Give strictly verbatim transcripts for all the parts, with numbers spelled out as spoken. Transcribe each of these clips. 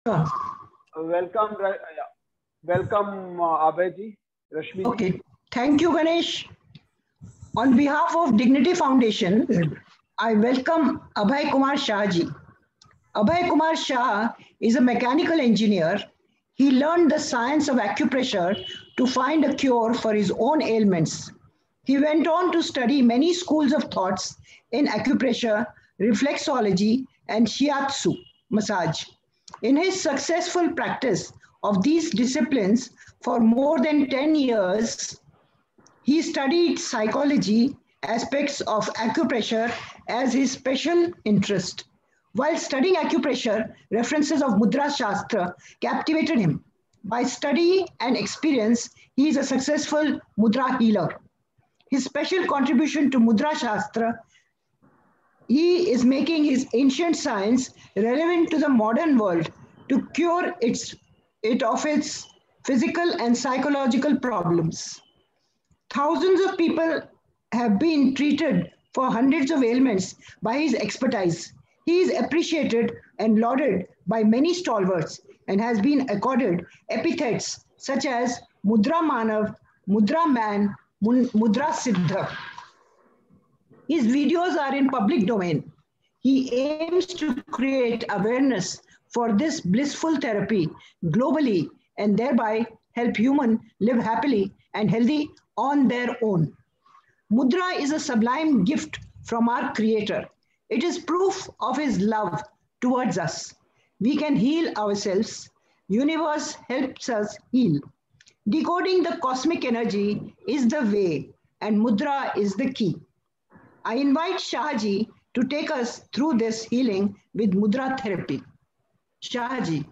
Sure. Welcome, Ra- yeah. Welcome, uh, Abhay ji, Rashmi ji. Okay. Thank you, Ganesh. On behalf of Dignity Foundation, I welcome Abhay Kumar Shah ji. Abhay Kumar Shah is a mechanical engineer. He learned the science of acupressure to find a cure for his own ailments. He went on to study many schools of thoughts in acupressure, reflexology, and shiatsu massage. In his successful practice of these disciplines for more than ten years, he studied psychology aspects of acupressure as his special interest. While studying acupressure, references of Mudra Shastra captivated him. By study and experience, he is a successful Mudra healer. His special contribution to Mudra Shastra, he is making his ancient science relevant to the modern world to cure its, it of its physical and psychological problems. Thousands of people have been treated for hundreds of ailments by his expertise. He is appreciated and lauded by many stalwarts and has been accorded epithets such as Mudra Manav, Mudra Man, Mudra Siddha. His videos are in public domain. He aims to create awareness for this blissful therapy globally and thereby help humans live happily and healthy on their own. Mudra is a sublime gift from our Creator. It is proof of His love towards us. We can heal ourselves. Universe helps us heal. Decoding the cosmic energy is the way, and Mudra is the key. I invite Shahji to take us through this healing with Mudra therapy. Shahji.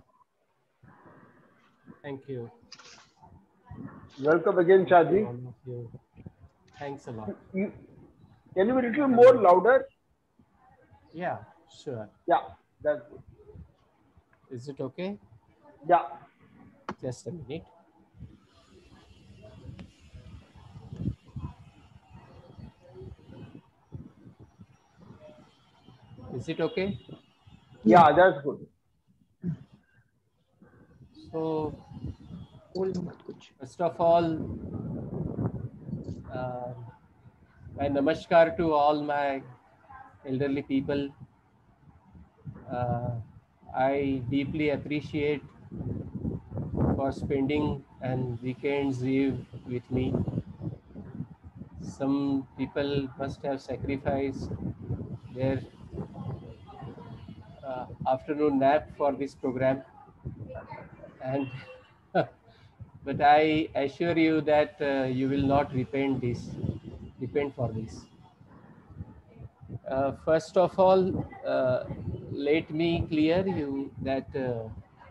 Thank you. Welcome again, Shah ji. All of you. Thanks a lot. You, can you be a little more louder? Yeah, sure. Yeah, that's good. Is it okay? Yeah. Just a minute. Is it okay? Yeah, that's good. So, first of all, uh, my namaskar to all my elderly people. Uh, I deeply appreciate for spending and weekends leave with me. Some people must have sacrificed their uh, afternoon nap for this program, and but I assure you that uh, you will not repent this, repent for this. Uh, first of all, uh, let me clear you that uh,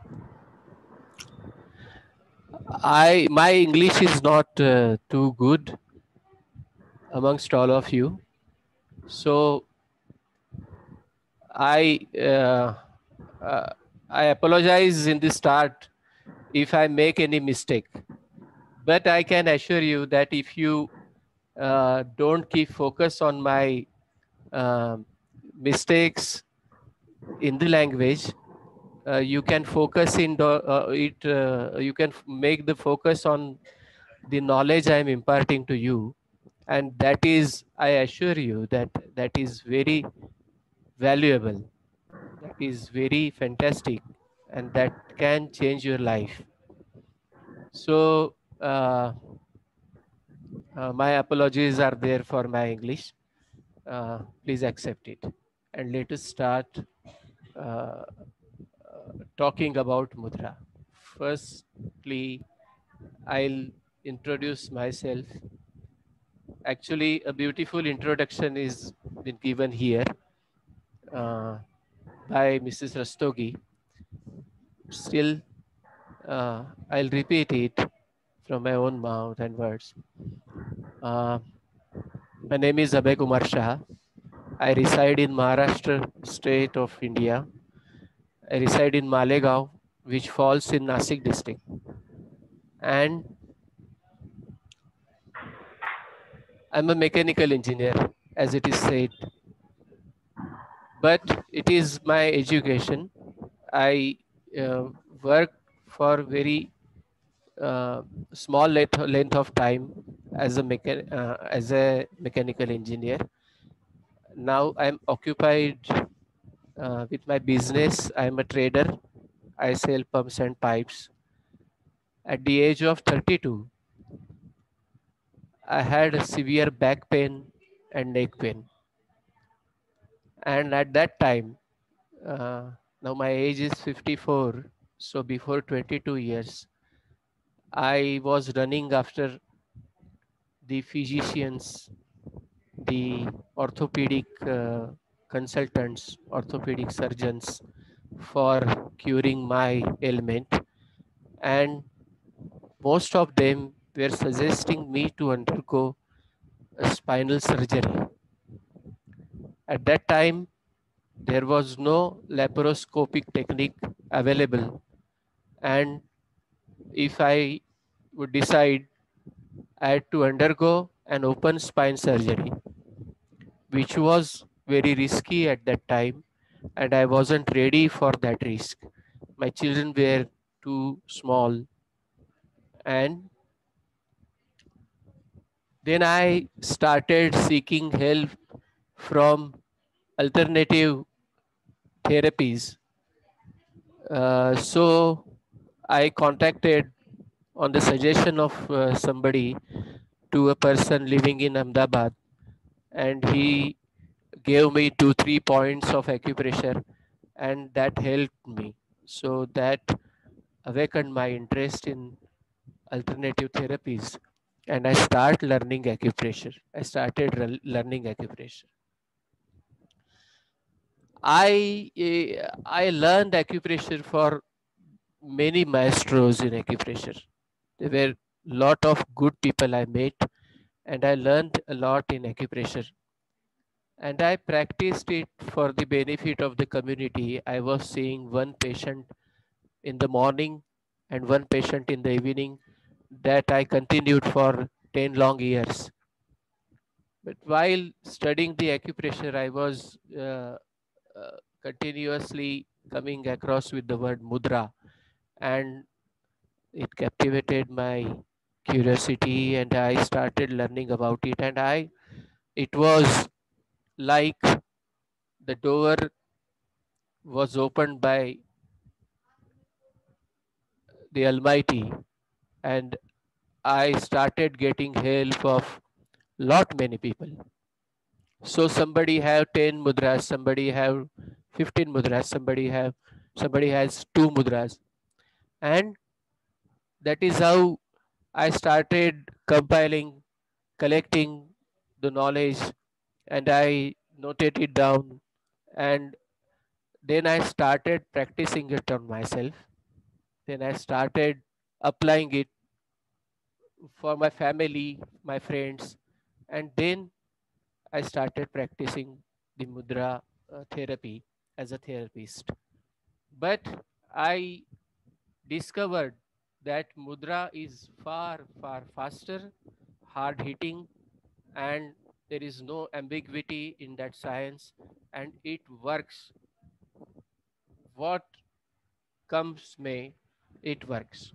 I my English is not uh, too good amongst all of you, so I uh, uh, I apologize in the start if I make any mistake. But I can assure you that if you uh, don't keep focus on my uh, mistakes in the language, uh, you can focus in the, uh, it. Uh, you can make the focus on the knowledge I am imparting to you, and that is, I assure you that that is very valuable. That is very fantastic, and that can change your life. So. Uh, Uh, my apologies are there for my English. Uh, please accept it. And let us start uh, uh, talking about mudra. Firstly, I'll introduce myself. Actually, a beautiful introduction is been given here uh, by Missus Rastogi. Still, uh, I'll repeat it from my own mouth and words. Uh, my name is Abhay Kumar Shah. I reside in Maharashtra state of India. I reside in Malegaon, which falls in Nasik district. And I'm a mechanical engineer, as it is said. But it is my education. I uh, worked for very uh, small length, length of time as a mechan- uh, as a mechanical engineer. Now I'm occupied uh, with my business. I'm a trader. I sell pumps and pipes. At the age of thirty-two, I had a severe back pain and neck pain. And at that time, uh, now my age is fifty-four. So before twenty-two years, I was running after the physicians, the orthopedic uh, consultants, orthopedic surgeons for curing my ailment. And most of them were suggesting me to undergo a spinal surgery. At that time, there was no laparoscopic technique available. And if I would decide, I had to undergo an open spine surgery, which was very risky at that time, and I wasn't ready for that risk. My children were too small, and then I started seeking help from alternative therapies. Uh, so I contacted on the suggestion of uh, somebody to a person living in Ahmedabad, and he gave me two, three points of acupressure, and that helped me. So that awakened my interest in alternative therapies, and I start learning acupressure. I started re- learning acupressure. I eh, I learned acupressure for many maestros in acupressure. There were lot of good people I met, and I learned a lot in acupressure. And I practiced it for the benefit of the community. I was seeing one patient in the morning and one patient in the evening, that I continued for ten long years. But while studying the acupressure, I was uh, uh, continuously coming across with the word mudra, and it captivated my curiosity, and I started learning about it. And I, it was like the door was opened by the Almighty, and I started getting help of lot many people. So somebody have ten mudras, somebody have fifteen mudras, somebody have somebody has two mudras, and that is how I started compiling, collecting the knowledge, and I noted it down, and then I started practicing it on myself. Then I started applying it for my family, my friends, and then I started practicing the mudra uh, therapy as a therapist. But I discovered that mudra is far, far faster, hard hitting, and there is no ambiguity in that science, and it works. What comes may, it works.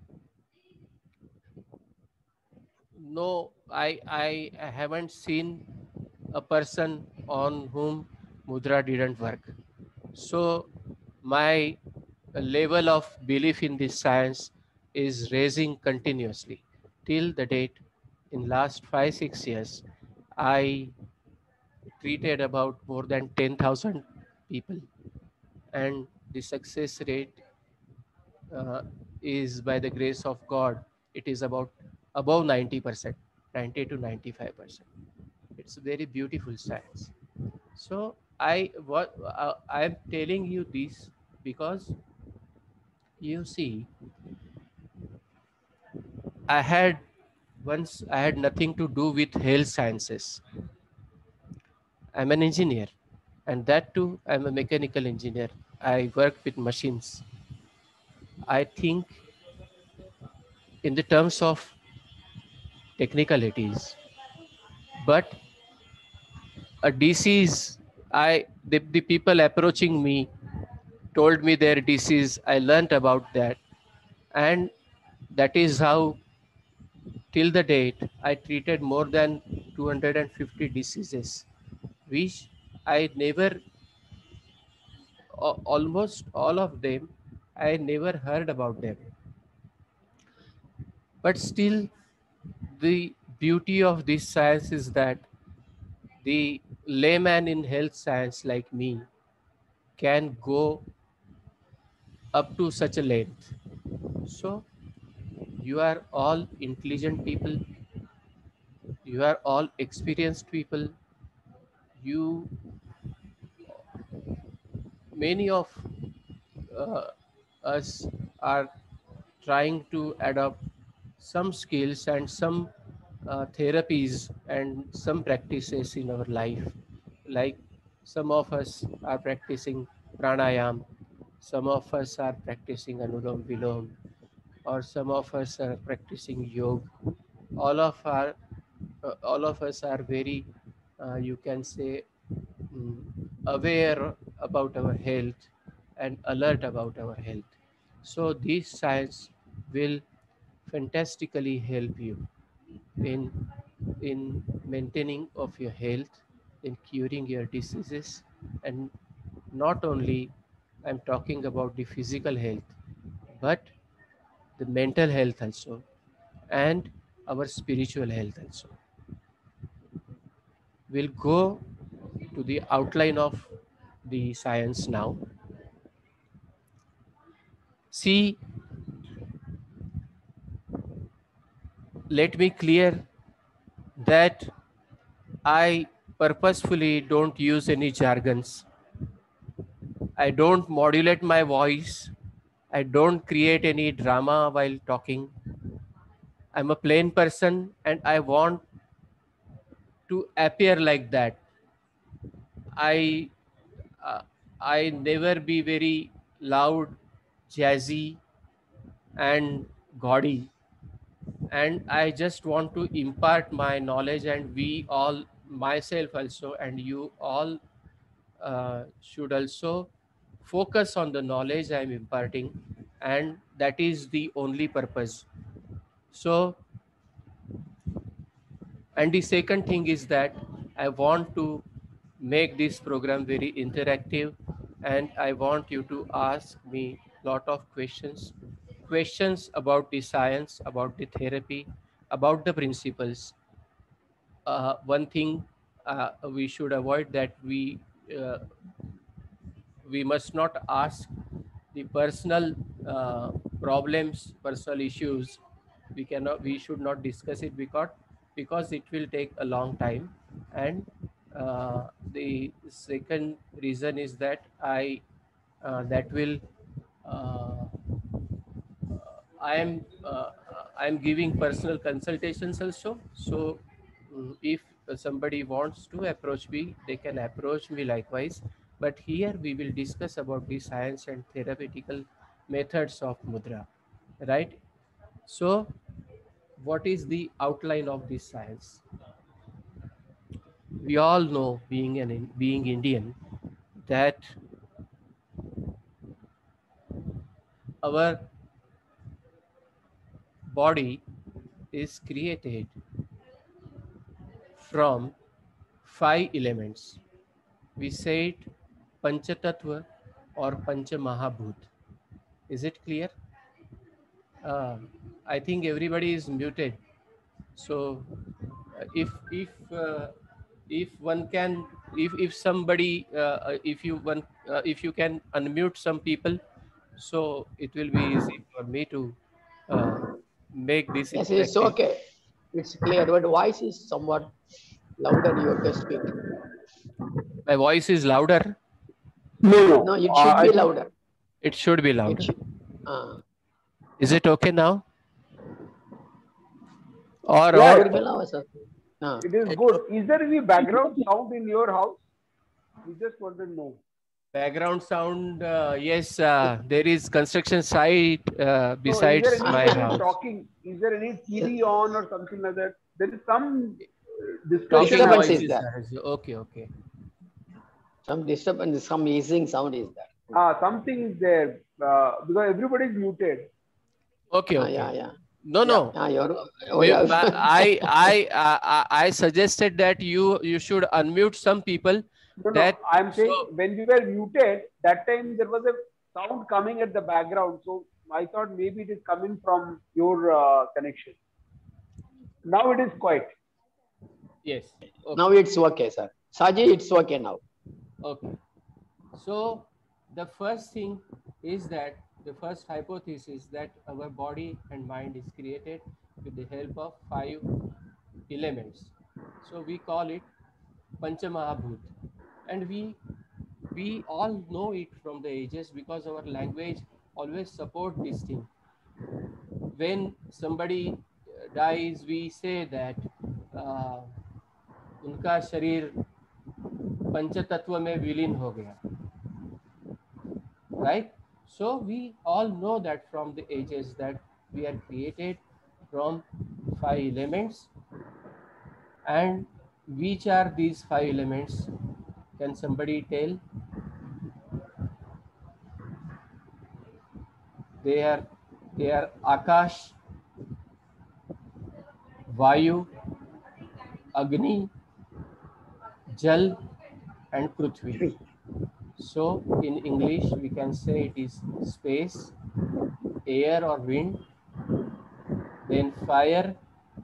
No, I, I haven't seen a person on whom mudra didn't work. So my level of belief in this science is raising continuously. Till the date, in last five, six years, I treated about more than ten thousand people, and the success rate uh, is, by the grace of God, it is about above ninety percent, ninety to ninety-five percent. It's a very beautiful science. So I what uh, I am telling you this because you see, I had once I had nothing to do with health sciences. I'm an engineer, and that too, I'm a mechanical engineer. I work with machines. I think in the terms of technicalities, but a disease, I the, the people approaching me told me their disease. I learned about that. And that is how, till the date, I treated more than two hundred fifty diseases, which I never, a- almost all of them, I never heard about them. But still, the beauty of this science is that the layman in health science like me can go up to such a length. So, you are all intelligent people, you are all experienced people, you, many of uh, us are trying to adopt some skills and some uh, therapies and some practices in our life. Like some of us are practicing pranayam, some of us are practicing anulom vilom, or some of us are practicing yoga. All of our, uh, all of us are very, uh, you can say, mm, aware about our health and alert about our health. So this science will fantastically help you in in maintaining of your health, in curing your diseases, and not only I'm talking about the physical health, but the mental health also, and our spiritual health also. We'll go to the outline of the science now. See, let me clear that I purposefully don't use any jargons. I don't modulate my voice. I don't create any drama while talking. I'm a plain person and I want to appear like that. I uh, I never be very loud, jazzy, and gaudy. And I just want to impart my knowledge, and we all, myself also, and you all uh, should also focus on the knowledge I'm imparting, and that is the only purpose. So, and the second thing is that I want to make this program very interactive, and I want you to ask me lot of questions, questions about the science, about the therapy, about the principles. Uh, one thing uh, we should avoid, that we uh, we must not ask the personal uh, problems, personal issues. We cannot, we should not discuss it, because because it will take a long time. And uh, the second reason is that I uh, that will uh, I am uh, I am giving personal consultations also. So mm, if somebody wants to approach me, they can approach me likewise. But here we will discuss about the science and therapeutical methods of mudra, right? So what is the outline of this science? We all know, being an being Indian, that our body is created from five elements. We say it Panchatattva or Panchamahabhut. Is it clear? Uh, I think everybody is muted. So uh, if if uh, if one can, if if somebody uh, if you one uh, if you can unmute some people, so it will be easy for me to uh, make this Yes, it's interactive. okay. It's clear, but voice is somewhat louder. You have to speak. My voice is louder. No, no. No, it Uh, should I be think louder. It should be It louder. should. Uh, Is it okay now? Or Yeah, or it will be louder, sir. Uh, it is good. Is there any background sound in your house? We just want to know. background sound? Uh, yes, uh, there is construction site uh, So, is besides there any my person house. talking? Is there any T V on or something like that? There is some uh, discussion. Talking Disturbance voice is is there. there. Okay, okay. Some disturbance, some hissing sound is there. Ah, something is there uh, because everybody is muted. Okay, Ah, okay. yeah, yeah. No, Yeah. no. Ah, you're, oh, We- yeah. I, I, I, I I suggested that you you should unmute some people. No, no. That I'm saying so when we were muted, that time there was a sound coming at the background. So I thought maybe it is coming from your uh, connection. Now it is quiet. yes. Okay. Now it's okay, sir. Saji, it's okay now. Okay. So the first thing is that the first hypothesis that our body and mind is created with the help of five elements. So we call it Panchamahabhut, and we we all know it from the ages because our language always support this thing. When somebody dies, we say that uh, उनका शरीर पंचतत्व में विलीन हो गया, right? So we all know that from the ages that we are created from five elements. And which are these five elements? Can somebody tell? They are they are Akash, Vayu, Agni, Jal, and Prithvi. So in English we can say it is space, air or wind, then fire,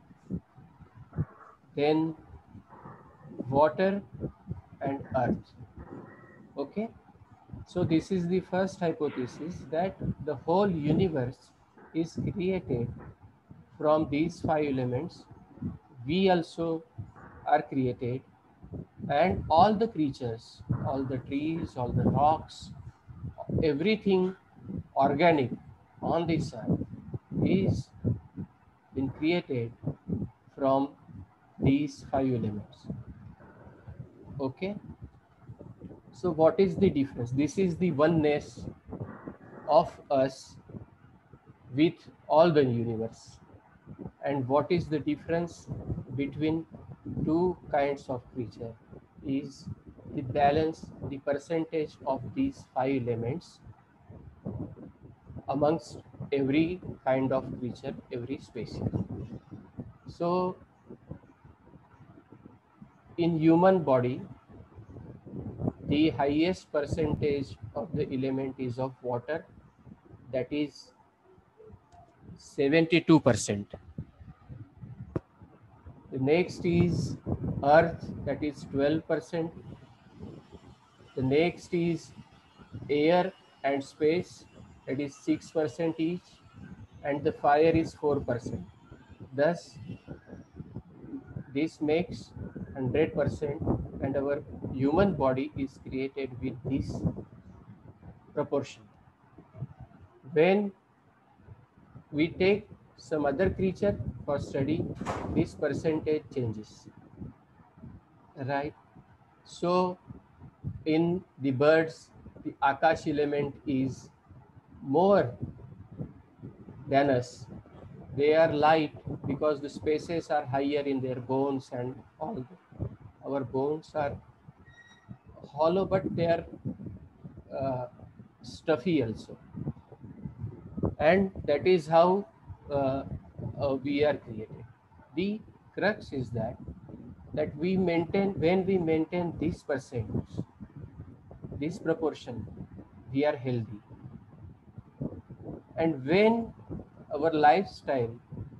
then water and earth. Okay, so this is the first hypothesis, that the whole universe is created from these five elements. We also are created, and all the creatures, all the trees, all the rocks, everything organic on this earth is been created from these five elements. Okay, so what is the difference? This is the oneness of us with all the universe. And what is the difference between two kinds of creature is the balance, the percentage of these five elements amongst every kind of creature, every species. So in human body, the highest percentage of the element is of water, that is seventy-two percent. The next is earth, that is twelve percent. The next is air and space, that is six percent each, and the fire is four percent. Thus, this makes one hundred percent, and our human body is created with this proportion. When we take some other creature for study, this percentage changes, right? So in the birds, the Akash element is more than us. They are light because the spaces are higher in their bones, and all. Our bones are hollow, but they are uh, stuffy also. And that is how uh, uh, we are created. The crux is that that we maintain, when we maintain this percentage, this proportion, we are healthy. And when our lifestyle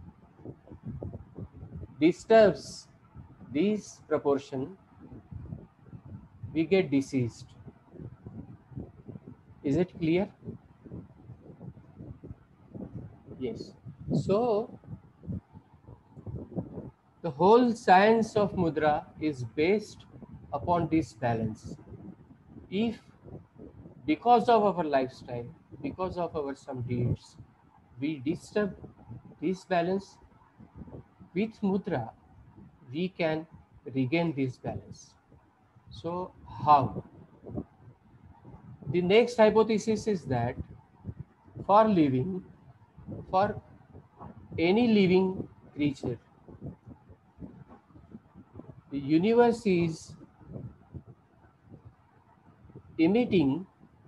disturbs this proportion, we get diseased. Is it clear? Yes. So the whole science of mudra is based upon this balance. If because of our lifestyle, because of our some deeds, we disturb this balance, with mudra we can regain this balance. So how? The next hypothesis is that for living, for any living creature, the universe is emitting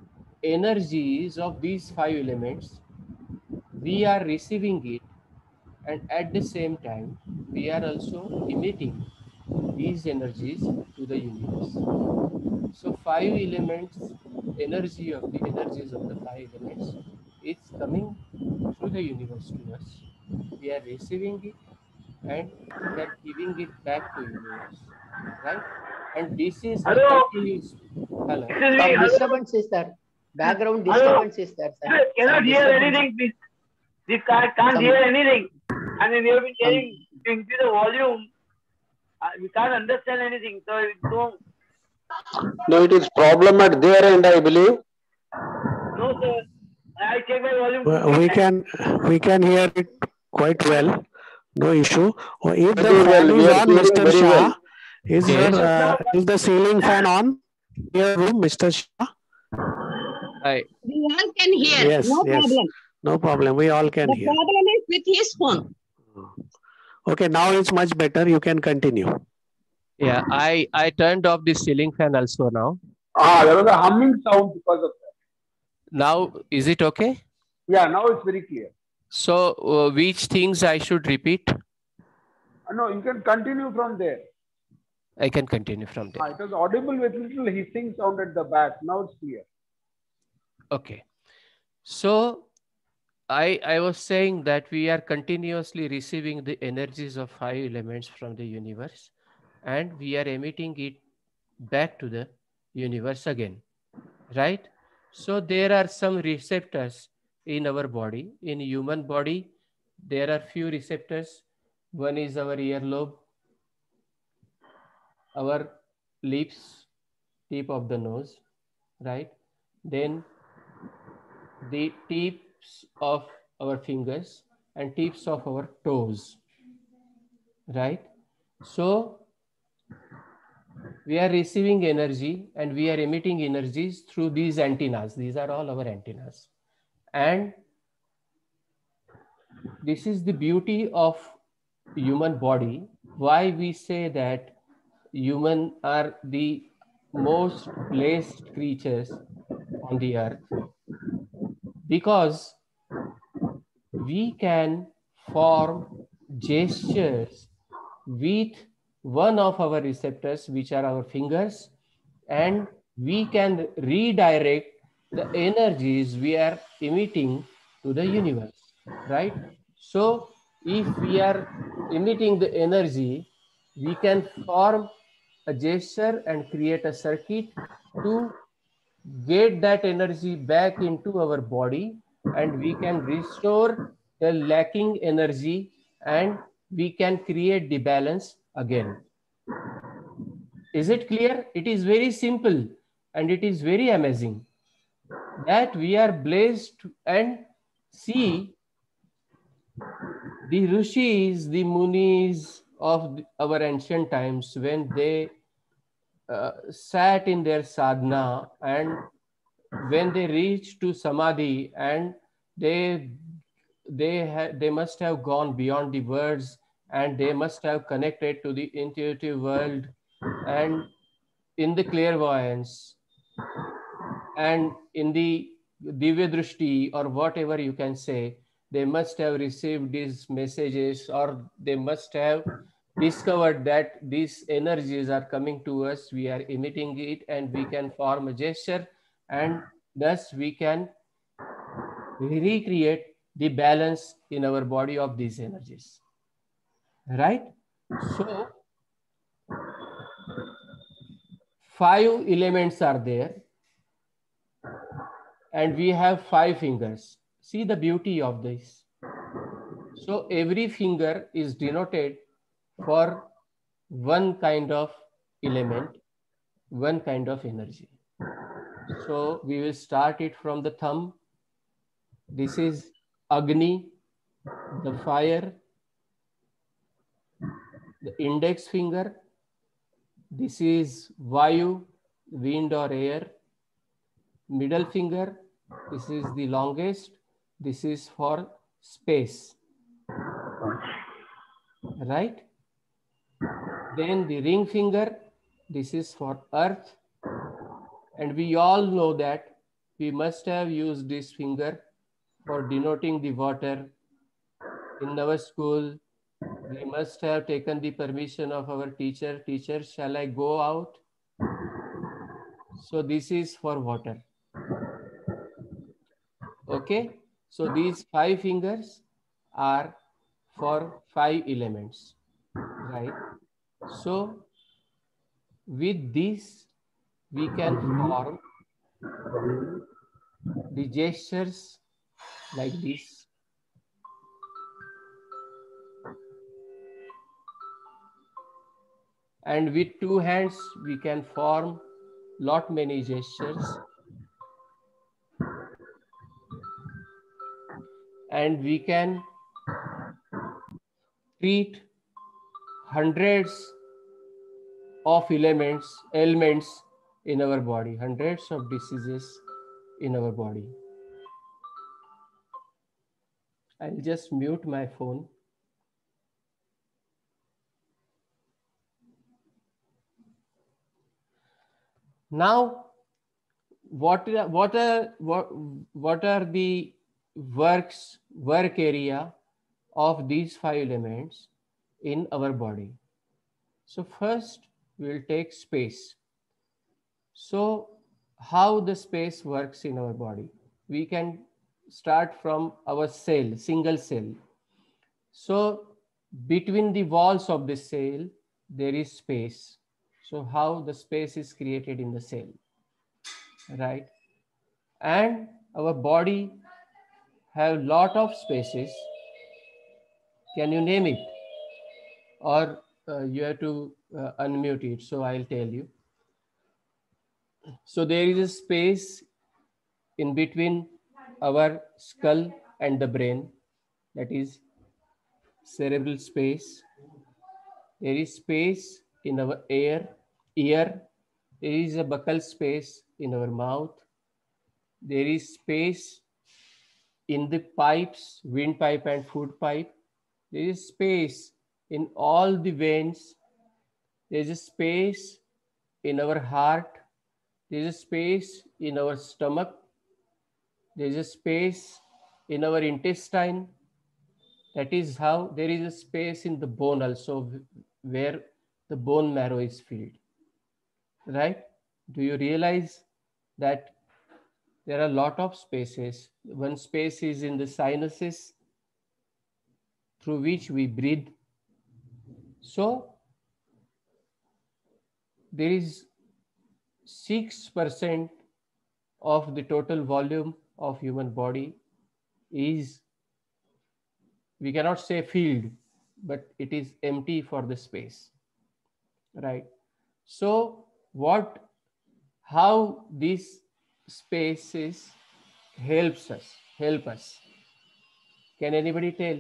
energies of these five elements, we are receiving it, and at the same time, we are also emitting these energies to the universe. So five elements, energy of the energies of the five elements is coming through the universe to us. We are receiving it and we are giving it back to universe, right? And this is the Hello. continuous. Hello. Excuse me. Some Hello. disturbance is there. Background Hello. disturbance is there, sir. I cannot Some hear disturbance. anything. Please. We can't, can't Some- hear anything. And we have been Some- hearing, increase the volume. Uh, we can't understand anything. So, no, No, it is problem at their end, I believe. no, sir. I check my volume. Well, we can we can hear it quite well. No issue. Or if the Very fan well, we is are on, hearing Mister very Shah, well. is Yes. your uh, is the ceiling fan on in your room, Mister Shah? I, We all can hear. Yes, No yes. problem. No problem. We all can The hear. problem is with his phone. Okay, now it's much better. You can continue. yeah, I, I turned off the ceiling fan also now. Ah, there was a humming sound because of that. Now, is it okay? Yeah, now it's very clear. So, uh, which things I should repeat? Uh, no, you can continue from there. I can continue from Ah, there. it was audible with little hissing sound at the back. Now it's clear. Okay. So, I, I was saying that we are continuously receiving the energies of five elements from the universe, and we are emitting it back to the universe again, right? So there are some receptors in our body. In human body, there are few receptors. One is our earlobe, our lips, tip of the nose, right? Then the tips of our fingers and tips of our toes, right? So we are receiving energy and we are emitting energies through these antennas. These are all our antennas. And this is the beauty of human body. Why we say that human are the most blessed creatures on the earth, because we can form gestures with one of our receptors, which are our fingers, and we can redirect the energies we are emitting to the universe, right? So if we are emitting the energy, we can form a gesture and create a circuit to get that energy back into our body, and we can restore the lacking energy and we can create the balance again. Is it clear? It is very simple and it is very amazing that we are blessed. And see, the rishis, the munis of our ancient times, when they uh, sat in their sadhana, and when they reached to samadhi, and they they ha- they must have gone beyond the words, and they must have connected to the intuitive world, and in the clairvoyance and in the divya drishti, or whatever you can say, they must have received these messages, or they must have discovered that these energies are coming to us, we are emitting it, and we can form a gesture, and thus we can recreate the balance in our body of these energies, right? So five elements are there and we have five fingers. See the beauty of this. So every finger is denoted for one kind of element, one kind of energy. So we will start it from the thumb. This is Agni, the fire. The index finger, this is Vayu, wind or air. Middle finger, this is the longest. This is for space, right? Then the ring finger, this is for earth. And we all know that we must have used this finger for denoting the water. In our school, we must have taken the permission of our teacher. Teacher, shall I go out? So this is for water. Okay. So these five fingers are for five elements, right? So with this, we can form the gestures like this. And with two hands, we can form lot many gestures. And we can treat hundreds of elements, ailments in our body, hundreds of diseases in our body. I'll just mute my phone. Now, what are, what are, what, what are the works, work area of these five elements in our body? So first, we'll take space. So how the space works in our body? We can start from our cell, single cell. So between the walls of the cell, there is space. So how the space is created in the cell, right? And our body have lot of spaces. Can you name it? Or uh, you have to uh, unmute it. So I'll tell you. So there is a space in between our skull and the brain, that is cerebral space. There is space in our ear, ear. There is a buccal space in our mouth. There is space in the pipes, windpipe and food pipe. There is space in all the veins. There is a space in our heart. There is a space in our stomach. There is a space in our intestine. That is how there is a space in the bone also, where the bone marrow is filled, right? Do you realize that there are a lot of spaces? One space is in the sinuses through which we breathe. So there is six percent of the total volume of human body is, we cannot say filled, but it is empty for the space, right? So what, how these spaces helps us, help us? Can anybody tell?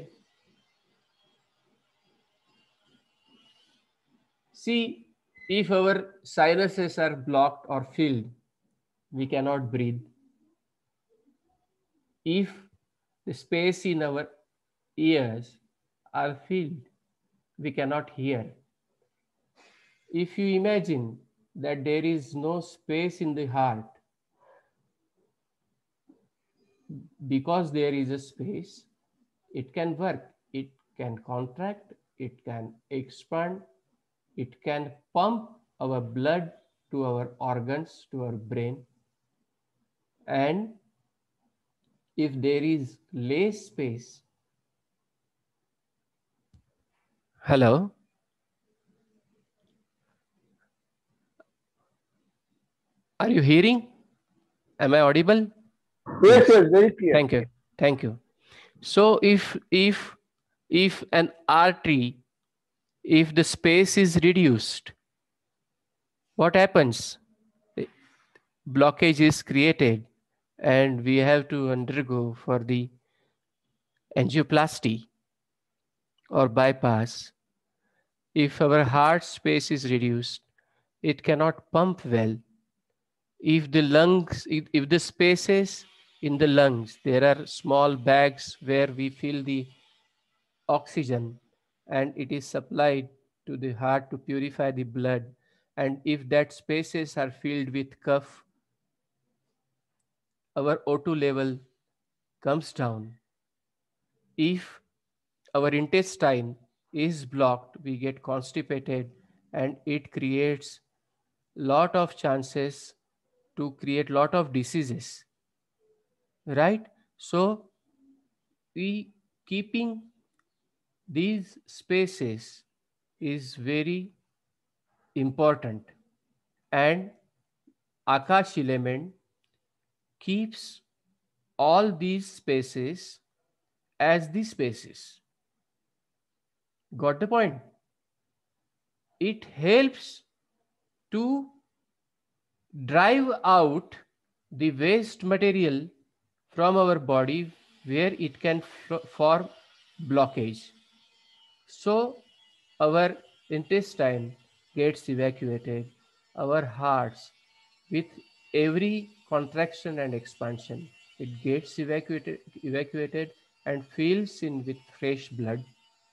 See, if our sinuses are blocked or filled, we cannot breathe. If the space in our ears are filled, we cannot hear. If you imagine that there is no space in the heart, because there is a space, it can work, it can contract, it can expand, it can pump our blood to our organs, to our brain. And if there is less space, hello? Are you hearing? Am I audible? Yes, yes, very clear. Thank you. Thank you. So if, if, if an artery, if the space is reduced, what happens? Blockage is created and we have to undergo for the angioplasty or bypass. If our heart space is reduced, it cannot pump well. If the lungs, if, if the spaces in the lungs, there are small bags where we fill the oxygen and it is supplied to the heart to purify the blood. And if that spaces are filled with cough, our O two level comes down. If our intestine is blocked, we get constipated, and it creates lot of chances to create lot of diseases, right? So we keeping these spaces is very important, and Akash element keeps all these spaces as the spaces. Got the point? It helps to drive out the waste material from our body where it can form blockage. So our intestine gets evacuated, our hearts with every contraction and expansion, it gets evacuated, evacuated and fills in with fresh blood.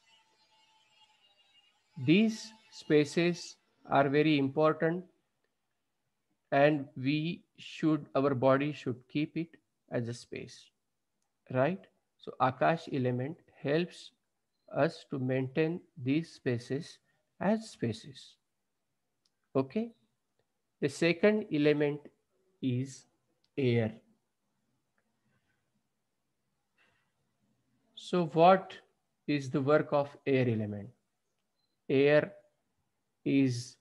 These spaces are very important, and we should, our body should keep it as a space, right? So Akash element helps us to maintain these spaces as spaces. Okay. The second element is air. So what is the work of air element? Air is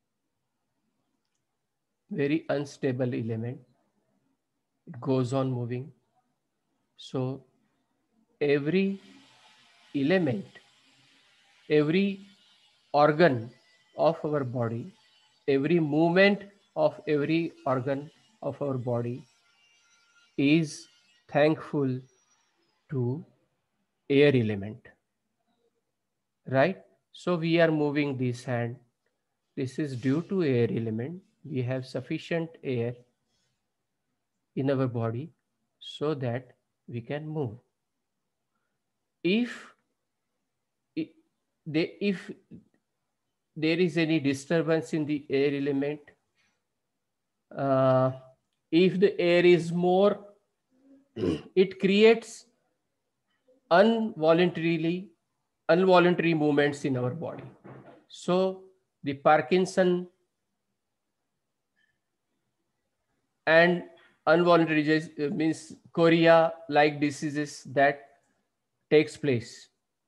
very unstable element. It goes on moving. So every element, every organ of our body, every movement of every organ of our body is thankful to air element, right? So we are moving this hand. This is due to air element. We have sufficient air in our body so that we can move. If they, if there is any disturbance in the air element, uh, if the air is more, it creates involuntarily involuntary movements in our body. So the Parkinson and involuntary means chorea like diseases that takes place.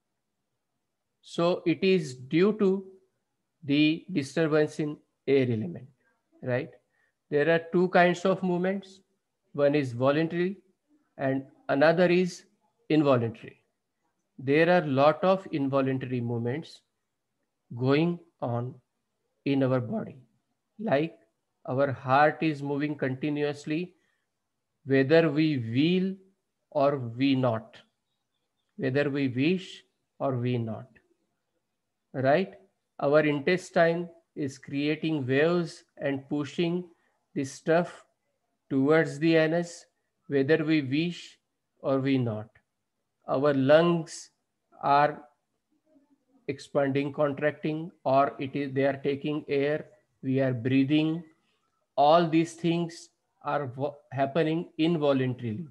So it is due to the disturbance in air element, right? There are two kinds of movements. One is voluntary and another is involuntary. There are lot of involuntary movements going on in our body. Like our heart is moving continuously, whether we will or we not, whether we wish or we not, right? Our intestine is creating waves and pushing this stuff towards the anus, whether we wish or we not. Our lungs are expanding, contracting, or it is they are taking air, we are breathing. All these things are happening involuntarily.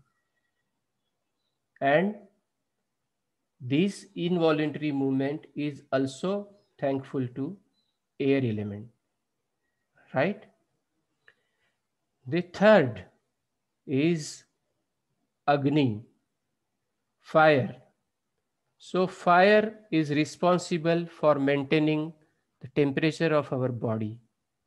And this involuntary movement is also thankful to air element, right? The third is Agni, fire. So fire is responsible for maintaining the temperature of our body.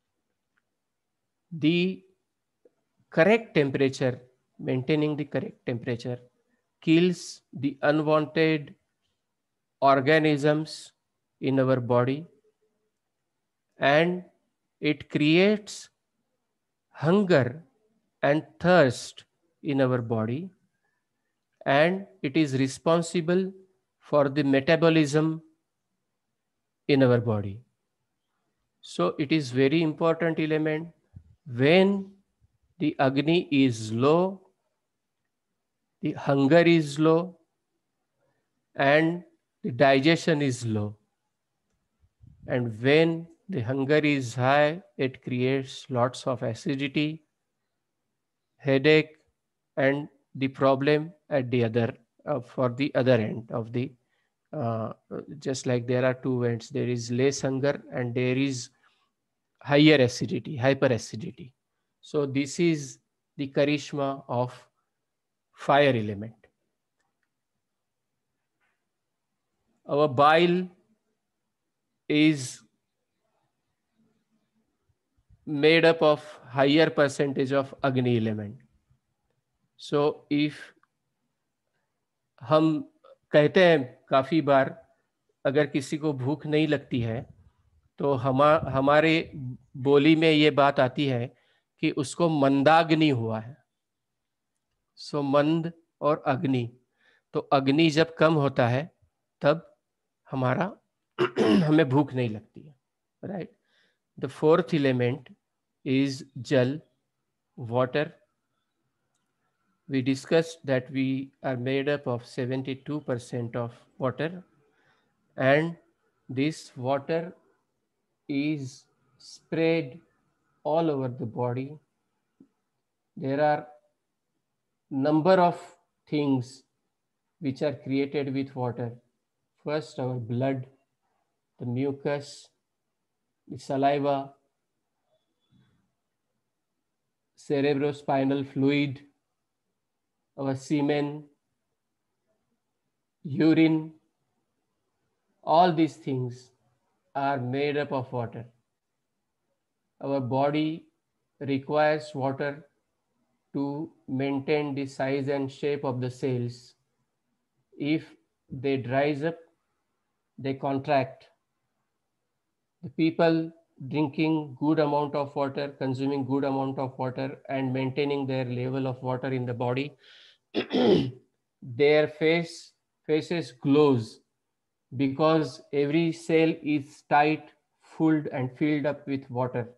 The correct temperature, maintaining the correct temperature, kills the unwanted organisms in our body, and it creates hunger and thirst in our body, and it is responsible for the metabolism in our body. So it is very important element. When the Agni is low, the hunger is low, and the digestion is low. And when the hunger is high, it creates lots of acidity, headache, and the problem at the other, uh, for the other end of the, uh, just like there are two ends, there is less hunger and there is higher acidity, hyperacidity. So this is the charisma of fire element. Our bile is made up of higher percentage of Agni element. So if हम कहते हैं काफी बार, अगर किसी को भूख नहीं लगती है तो हमा हमारे बोली में ये बात आती है कि उसको मंदाग्नि हुआ है. सो मंद और अग्नि, तो अग्नि जब कम होता है तब हमारा हमें भूख नहीं लगती है, right. The fourth element is jal, water. We discussed that we are made up of seventy-two percent of water, and this water is spread all over the body. There are number of things which are created with water. First, our blood, the mucus, the saliva, cerebrospinal fluid, our semen, urine, all these things are made up of water. Our body requires water to maintain the size and shape of the cells. If they dries up, they contract. The people drinking good amount of water, consuming good amount of water and maintaining their level of water in the body, their face faces glows because every cell is tight, filled and filled up with water.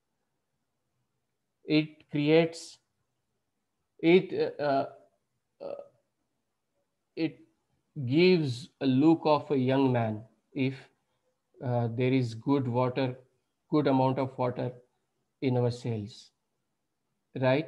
It creates, it, uh, uh, it gives a look of a young man if uh, there is good water, good amount of water in our cells, right?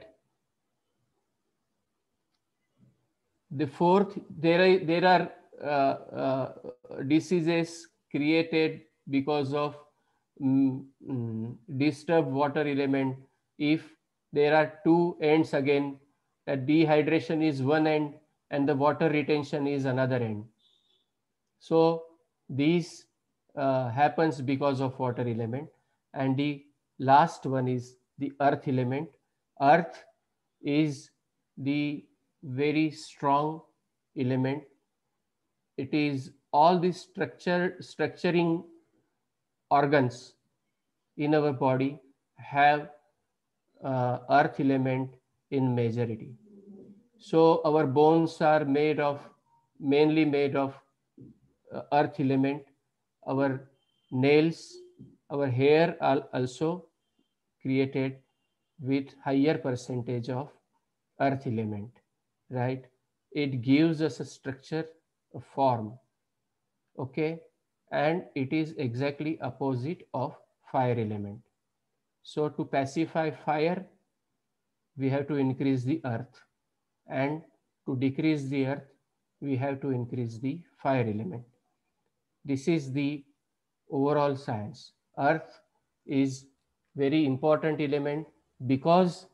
The fourth, there are, there are uh, uh, diseases created because of mm, mm, disturbed water element. If there are two ends again, that dehydration is one end and the water retention is another end. So these uh, happens because of water element. And the last one is the earth element. Earth is the very strong element. It is all the structure structuring organs in our body have uh, earth element in majority. So our bones are made of, mainly made of uh, earth element. Our nails, our hair are also created with higher percentage of earth element, right? It gives us a structure, a form, okay? And it is exactly opposite of fire element. So to pacify fire, we have to increase the earth, and to decrease the earth, we have to increase the fire element. This is the overall science. Earth is very important element because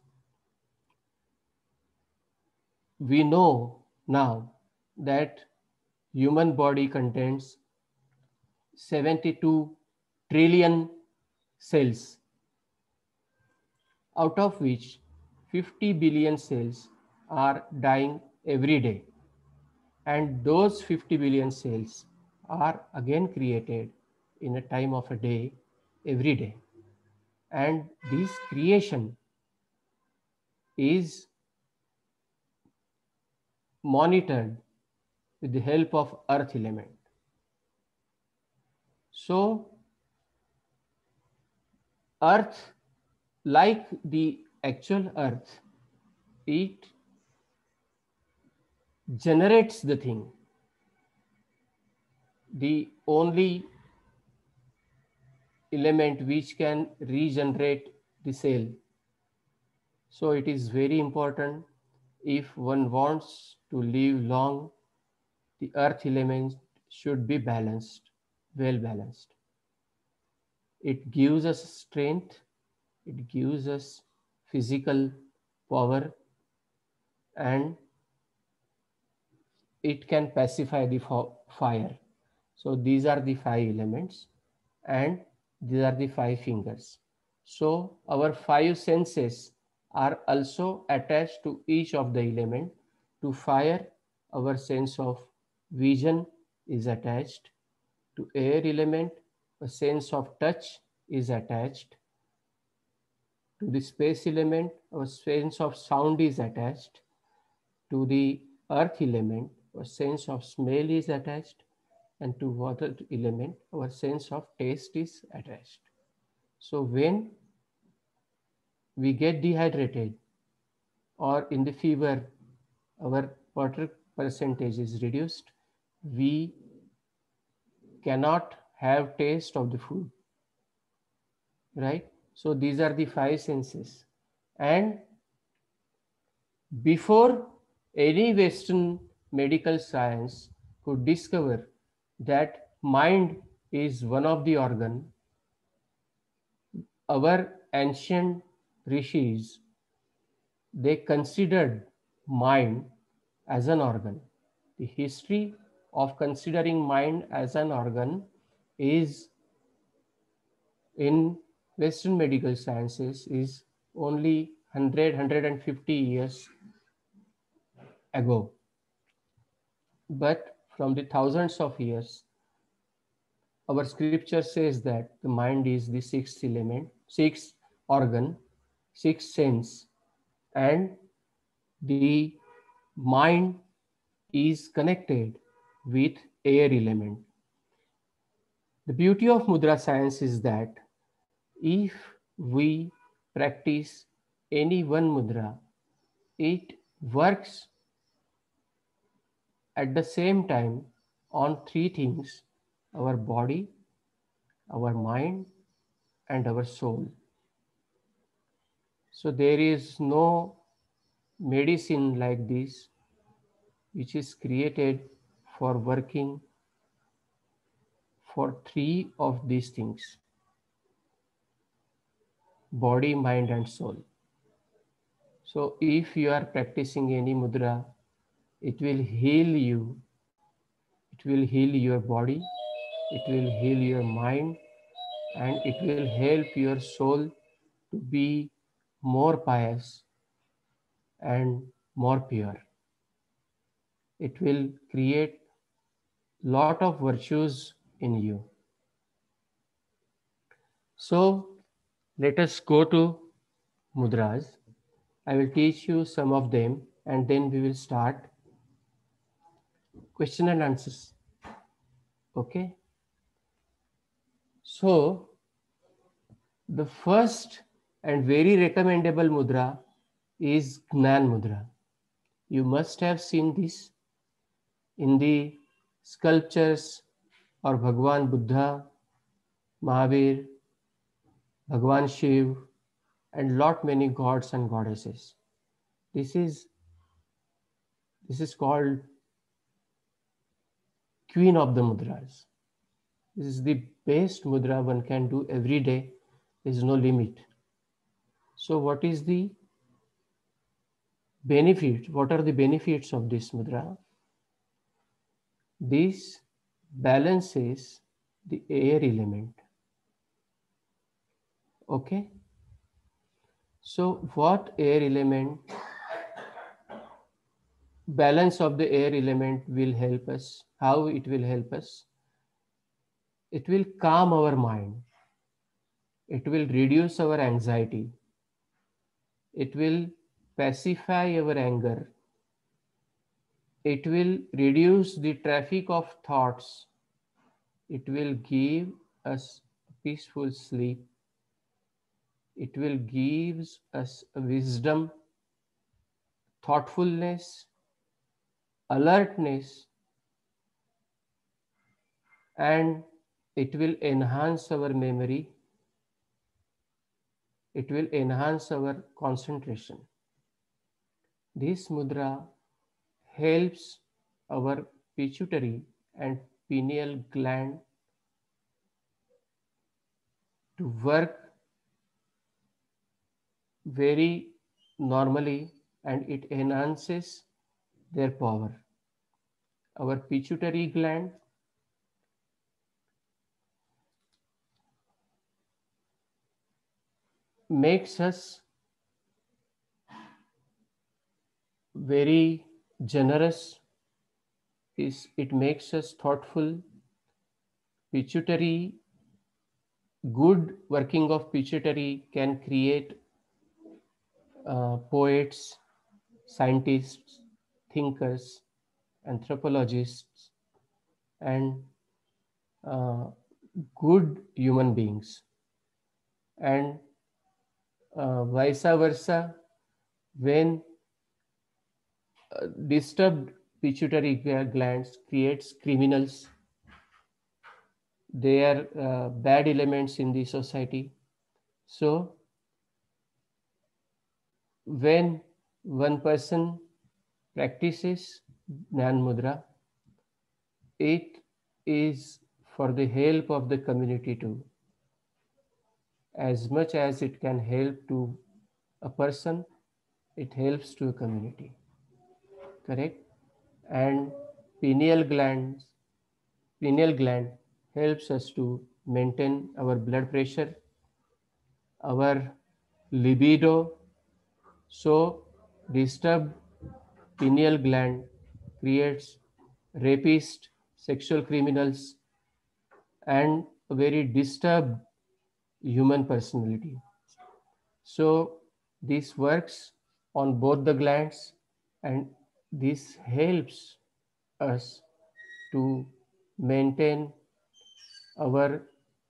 we know now that human body contains seventy-two trillion cells, out of which fifty billion cells are dying every day. And those fifty billion cells are again created in a time of a day, every day. And this creation is monitored with the help of earth element. So earth, like the actual earth, it generates the thing. The only element which can regenerate the cell. So it is very important. if one wants to live long, the earth element should be balanced, well balanced. It gives us strength, it gives us physical power, and it can pacify the fire. So these are the five elements, and these are the five fingers. So our five senses are also attached to each of the element. To fire, our sense of vision is attached. To air element, a sense of touch is attached. To the space element, a sense of sound is attached. To the earth element, a sense of smell is attached. And to water element, our sense of taste is attached. So when we get dehydrated or in the fever, our water percentage is reduced, we cannot have taste of the food, right? So these are the five senses. And before any Western medical science could discover that mind is one of the organ, our ancient rishis, they considered mind as an organ. The history of considering mind as an organ is in Western medical sciences is only one hundred, one hundred fifty years ago. But from the thousands of years, our scripture says that the mind is the sixth element, sixth organ, sixth sense, and the mind is connected with air element. The beauty of mudra science is that if we practice any one mudra, it works at the same time on three things: our body, our mind, and our soul. So there is no medicine like this which is created for working for three of these things: body, mind, and soul. So if you are practicing any mudra, it will heal you, it will heal your body, it will heal your mind, and it will help your soul to be more pious and more pure. It will create lot of virtues in you. So let us go to mudras. I will teach you some of them and then we will start question and answers. Okay. So the first and very recommendable mudra is Gnan Mudra. You must have seen this in the sculptures or Bhagwan Buddha, Mahavir, Bhagwan Shiv, and lot many gods and goddesses. This is this is called Queen of the Mudras. This is the best mudra one can do every day. There is no limit. So what is the benefit? What are the benefits of this mudra? This balances the air element. Okay. So what air element, balance of the air element will help us? How it will help us? It will calm our mind. It will reduce our anxiety. It will pacify our anger. It will reduce the traffic of thoughts. It will give us peaceful sleep. It will give us wisdom, thoughtfulness, alertness, and it will enhance our memory. It will enhance our concentration. This mudra helps our pituitary and pineal gland to work very normally, and it enhances their power. Our pituitary gland makes us very generous. It makes us thoughtful. Pituitary, good working of pituitary can create uh, poets, scientists, thinkers, anthropologists, and uh, good human beings. And uh, vice versa, when uh, disturbed pituitary glands creates criminals, they are uh, bad elements in the society. So when one person practices Jnana Mudra, it is for the help of the community too. As much as it can help to a person, it helps to a community. Correct? And pineal glands, pineal gland helps us to maintain our blood pressure, our libido. So disturbed pineal gland creates rapists, sexual criminals, and a very disturbed human personality. So this works on both the glands, and this helps us to maintain our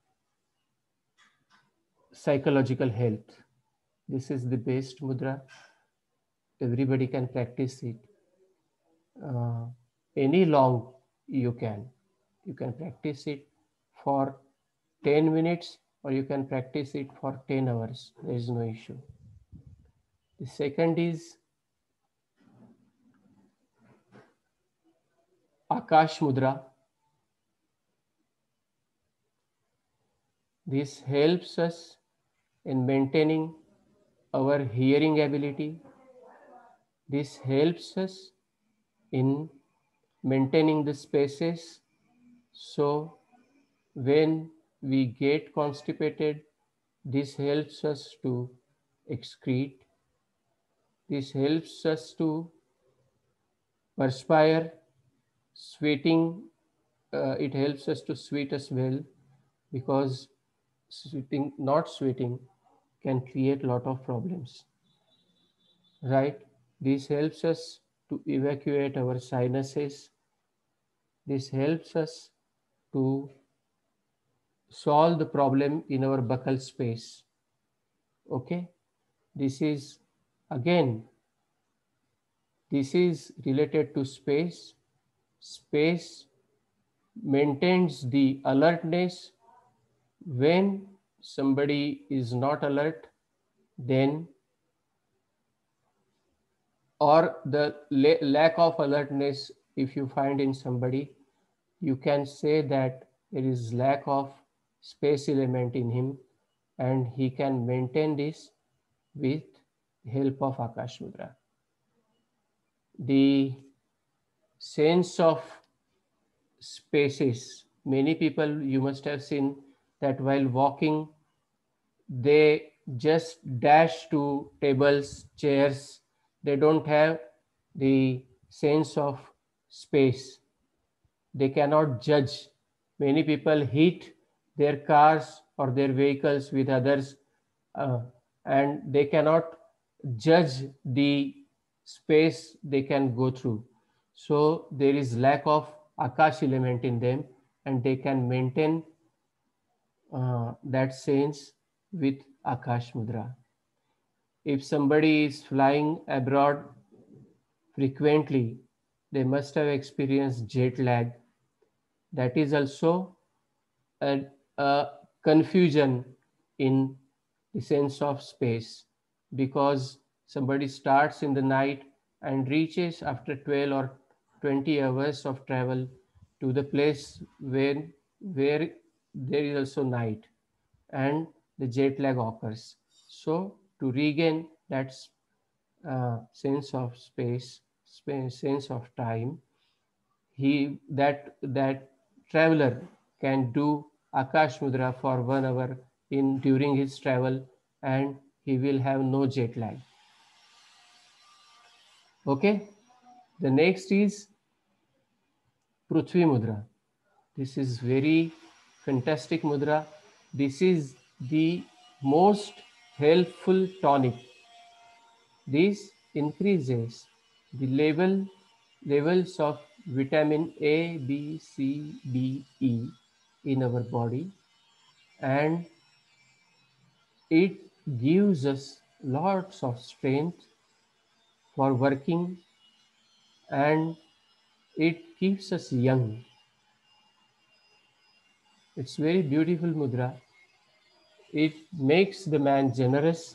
psychological health. This is the best mudra. Everybody can practice it. Uh, any long you can. You can practice it for ten minutes, or you can practice it for ten hours. There is no issue. The second is Akash Mudra. This helps us in maintaining our hearing ability. This helps us in maintaining the spaces. So when we get constipated, this helps us to excrete. This helps us to perspire, sweating. Uh, it helps us to sweat as well, because sweating, not sweating, can create a lot of problems, right? This helps us to evacuate our sinuses. This helps us to solve the problem in our buccal space. Okay, this is again, this is related to space. Space maintains the alertness. When somebody is not alert, then, or the lack of alertness, if you find in somebody, you can say that there is lack of space element in him, and he can maintain this with help of Akash Mudra. The sense of spaces, many people, you must have seen that while walking, they just dash to tables, chairs. They don't have the sense of space. They cannot judge. Many people hit their cars or their vehicles with others, uh, and they cannot judge the space they can go through. So there is lack of Akash element in them, and they can maintain uh, that sense with Akash Mudra. If somebody is flying abroad frequently, they must have experienced jet lag. That is also a, a confusion in the sense of space, because somebody starts in the night and reaches after twelve or twenty hours of travel to the place where, where there is also night and the jet lag occurs. So to regain that uh, sense of space, space, sense of time, he that that traveler can do Akash Mudra for one hour in during his travel, and he will have no jet lag. Okay. The next is Prithvi Mudra. This is very fantastic mudra. This is the most helpful tonic. This increases the level levels of vitamin A, B, C, D, E in our body, and it gives us lots of strength for working, and it keeps us young. It's very beautiful mudra. It makes the man generous.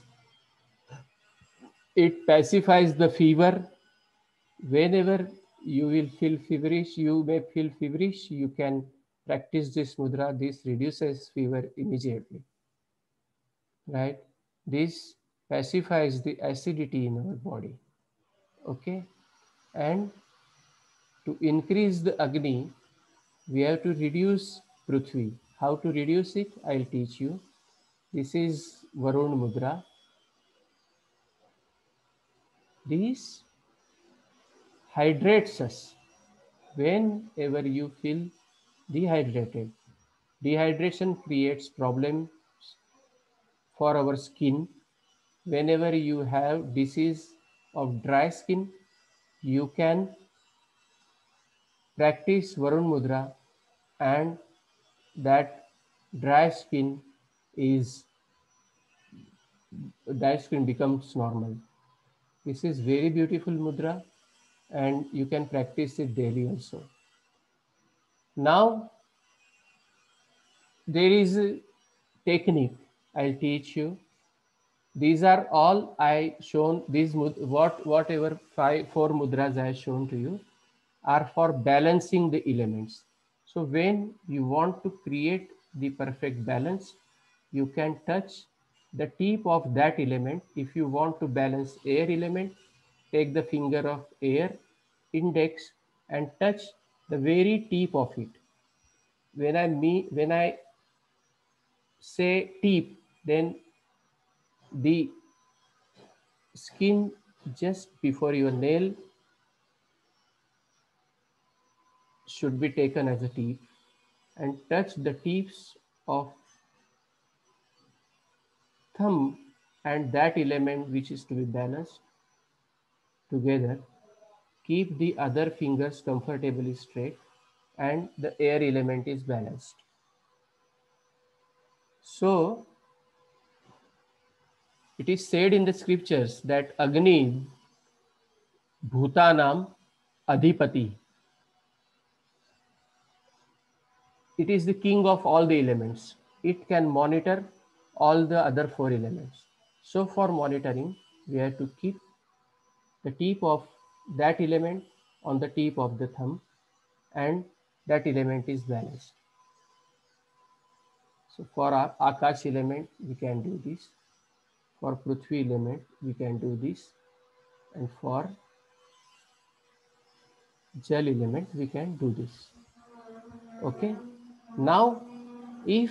It pacifies the fever. Whenever you will feel feverish, you may feel feverish, you can practice this mudra. This reduces fever immediately, right? This pacifies the acidity in our body, okay? And to increase the Agni, we have to reduce Prithvi. How to reduce it? I'll teach you. This is Varun Mudra. This hydrates us whenever you feel dehydrated. Dehydration creates problems for our skin. Whenever you have disease of dry skin, you can practice Varun Mudra, and that dry skin is dry skin becomes normal. This is very beautiful mudra, and you can practice it daily also. Now there is a technique I'll teach you. These are all I shown. These what whatever five four mudras I have shown to you are for balancing the elements. So when you want to create the perfect balance, you can touch the tip of that element. If you want to balance air element, take the finger of air, index, and touch the very tip of it. When I mean when I say tip, then the skin just before your nail should be taken as a tip, and touch the tips of thumb and that element which is to be balanced together. Keep the other fingers comfortably straight, and the air element is balanced. So it is said in the scriptures that Agni Bhutanam Adhipati. It is the king of all the elements. It can monitor all the other four elements. So for monitoring, we have to keep the tip of that element on the tip of the thumb, and that element is balanced. So for our Akash element, we can do this. For Prithvi element, we can do this. And for Jal element, we can do this. Okay. Now, if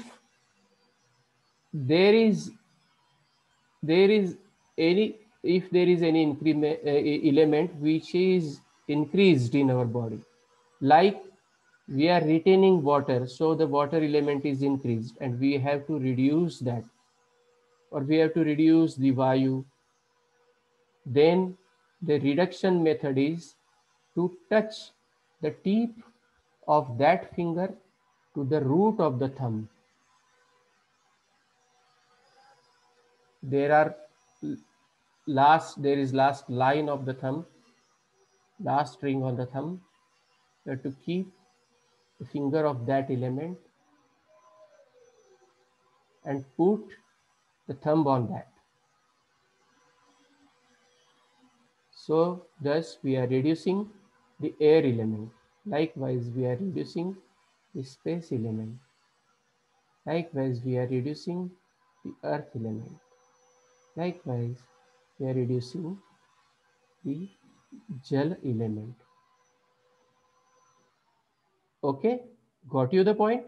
there is there is any if there is any increment uh, element which is increased in our body, like we are retaining water, so the water element is increased, and we have to reduce that, or we have to reduce the Vayu, then the reduction method is to touch the tip of that finger to the root of the thumb. There are last, there is last line of the thumb, last ring on the thumb. You have to keep the finger of that element and put the thumb on that. So thus we are reducing the air element. Likewise, we are reducing the space element. Likewise, we are reducing the earth element. Likewise, we are reducing the Jal element. Okay, got you the point?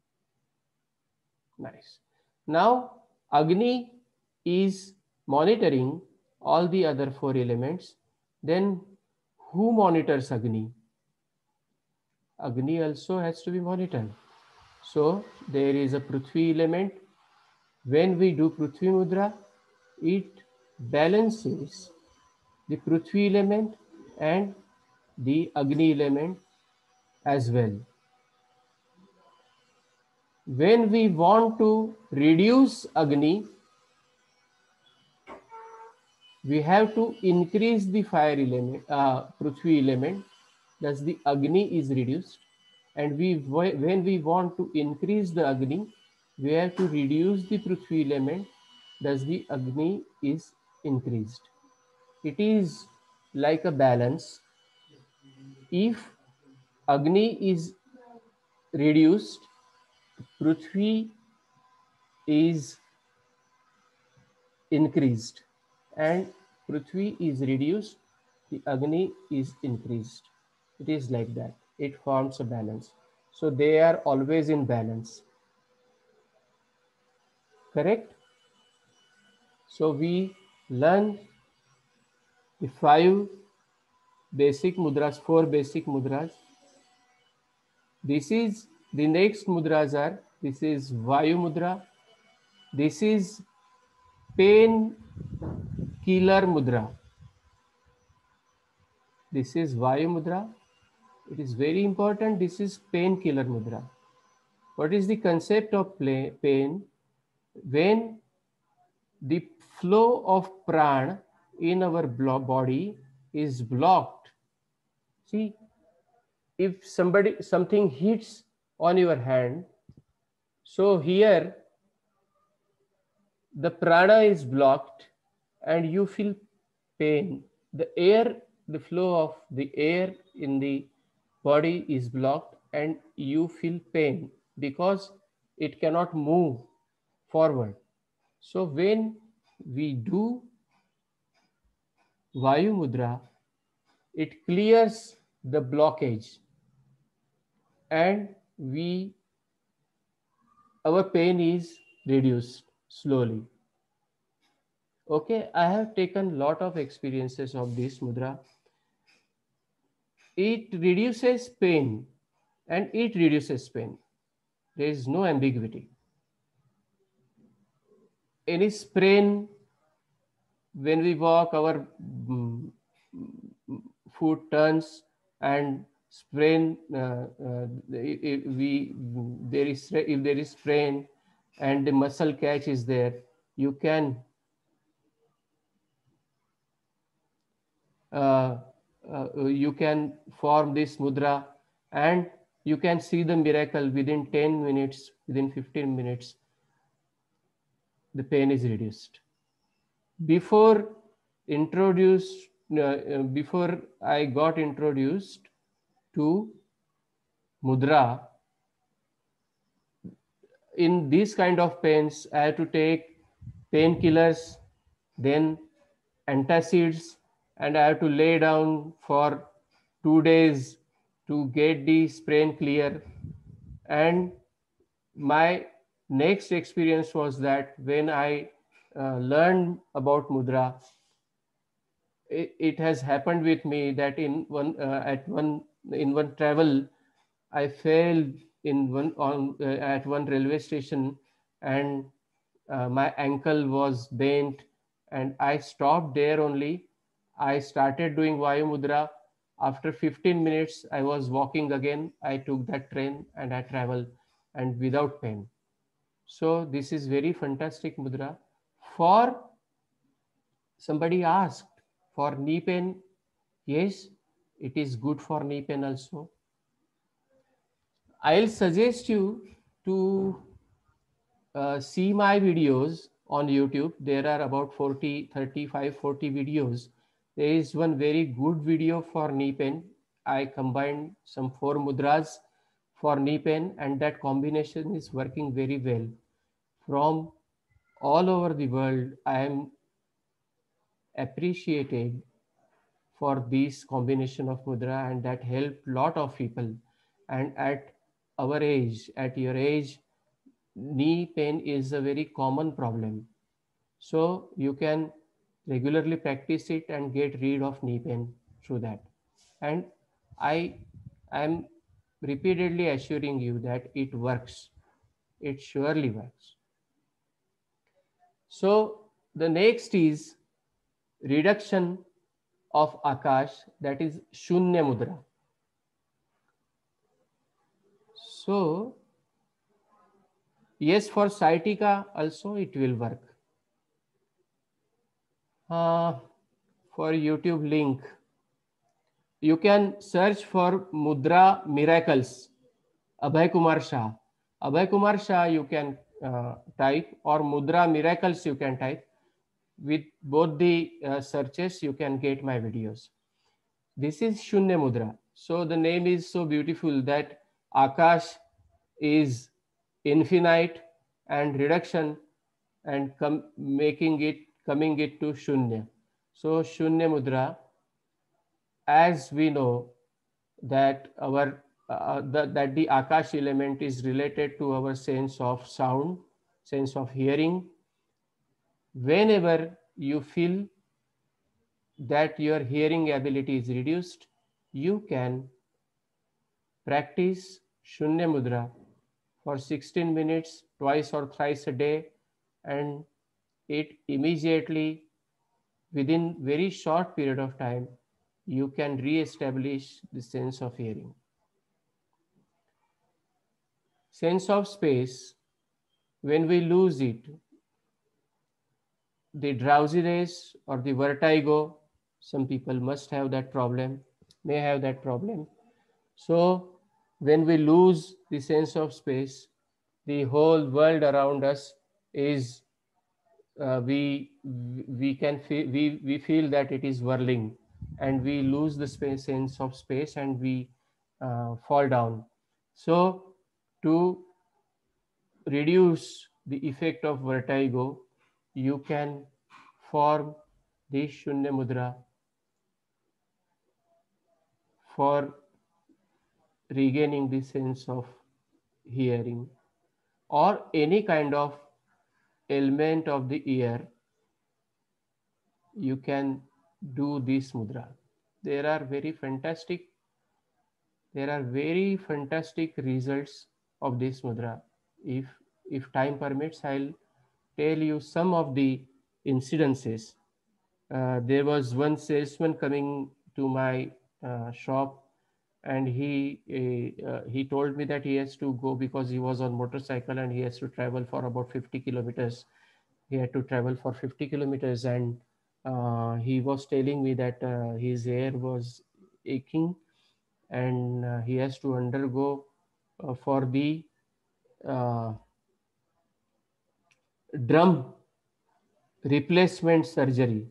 Nice. Now, Agni is monitoring all the other four elements. Then who monitors Agni? Agni also has to be monitored. So there is a Prithvi element. When we do Prithvi Mudra, it balances the Prithvi element and the Agni element as well. When we want to reduce Agni, we have to increase the fire element, uh, Prithvi element, thus the Agni is reduced. And we, when we want to increase the Agni, we have to reduce the Prithvi element, thus the Agni is increased. It is like a balance. If Agni is reduced, Prithvi is increased, and Prithvi is reduced, the Agni is increased. It is like that. It forms a balance. So they are always in balance. Correct? So we learn the five basic mudras, four basic mudras. This is the next mudras are, this is Vayu Mudra. This is pain killer mudra. This is Vayu Mudra. It is very important. This is pain killer mudra. What is the concept of pain? When the flow of prana in our body is blocked. See, if somebody something hits on your hand, so here the prana is blocked and you feel pain. The air, the flow of the air in the body is blocked and you feel pain because it cannot move forward. So when we do Vayu Mudra, it clears the blockage and we, our pain is reduced slowly. Okay, I have taken lot of experiences of this mudra. It reduces pain and it reduces pain. There is no ambiguity. Any sprain, when we walk, our mm, foot turns and sprain, uh, uh, if we, there is, if there is sprain and the muscle catch is there, you can uh, uh, you can form this mudra and you can see the miracle within ten minutes, within fifteen minutes, the pain is reduced. Before introduced, uh, before I got introduced to mudra, in these kind of pains, I had to take painkillers, then antacids, and I have to lay down for two days to get the sprain clear. And my next experience was that when I uh, learned about mudra, it, it has happened with me that in one uh, at one in one travel, I fell in one on uh, at one railway station, and uh, my ankle was bent, and I stopped there only. I started doing Vayu Mudra. After fifteen minutes, I was walking again. I took that train and I traveled, and without pain. So this is very fantastic mudra. For somebody asked for knee pain, yes, it is good for knee pain also. I'll suggest you to uh, see my videos on YouTube. There are about forty, thirty-five, forty videos There is one very good video for knee pain. I combined some four mudras for knee pain, and that combination is working very well. From all over the world, I am appreciated for this combination of mudra, and that helped lot of people. And at our age, at your age, knee pain is a very common problem. So you can regularly practice it and get rid of knee pain through that. And I am repeatedly assuring you that it works. It surely works. So the next is reduction of Akash, that is Shunya Mudra. So yes, for sciatica also it will work. Uh, for YouTube link, you can search for Mudra Miracles, Abhay Kumar Shah. Abhay Kumar Shah you can uh, type, or Mudra Miracles you can type. With both the uh, searches you can get my videos. This is Shunya Mudra. So the name is so beautiful that Akash is infinite and reduction and com making it, coming it to Shunya. So Shunya Mudra, as we know that our uh, the, that the Akash element is related to our sense of sound, sense of hearing. Whenever you feel that your hearing ability is reduced, you can practice Shunya Mudra for sixteen minutes, twice or thrice a day, and it immediately, within very short period of time, you can re-establish the sense of hearing. Sense of space, when we lose it, the drowsiness or the vertigo, some people must have that problem, may have that problem. So when we lose the sense of space, the whole world around us is, uh, we, we can feel, we, we feel that it is whirling, and we lose the space, sense of space, and we uh, fall down. So to reduce the effect of vertigo, you can form the Shunya Mudra for regaining the sense of hearing, or any kind of ailment of the ear. You can do this mudra. There are very fantastic, there are very fantastic results of this mudra. If, if time permits, I'll tell you some of the incidences. Uh, there was one salesman coming to my uh, shop, and he uh, uh, he told me that he has to go because he was on motorcycle and he has to travel for about fifty kilometers. He had to travel for fifty kilometers, and uh, he was telling me that uh, his ear was aching, and uh, he has to undergo uh, for the uh, drum replacement surgery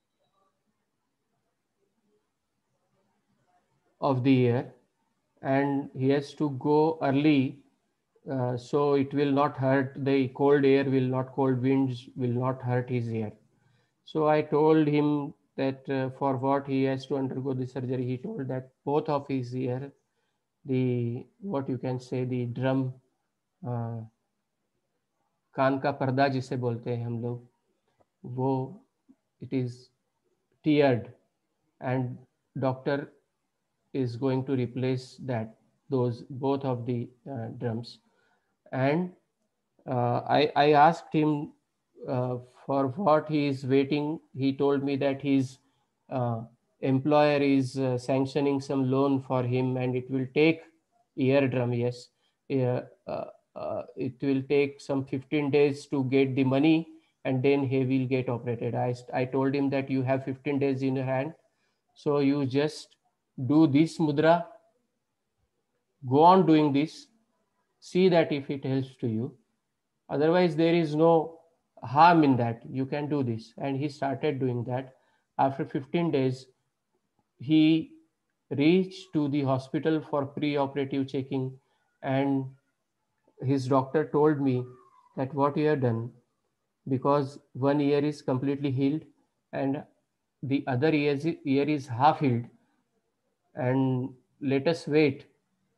of the ear, and he has to go early, uh, so it will not hurt, the cold air will not, cold winds will not hurt his ear. So I told him that uh, for what he has to undergo the surgery. He told that both of his ear, the, what you can say, the drum, uh, कान का पर्दा जिसे बोलते हैं हम लोग, वो, it is teared, and doctor is going to replace that, those both of the uh, drums. And uh, I, I asked him uh, for what he is waiting. He told me that his uh, employer is uh, sanctioning some loan for him, and it will take eardrum, yes. Uh, uh, uh, it will take some fifteen days to get the money, and then he will get operated. I, I told him that you have fifteen days in your hand, so you just do this mudra, go on doing this, see that if it helps to you. Otherwise, there is no harm in that. You can do this. And he started doing that. After fifteen days, he reached to the hospital for pre-operative checking, and his doctor told me that what you have done, because one ear is completely healed and the other ear is, ear is half healed, and let us wait.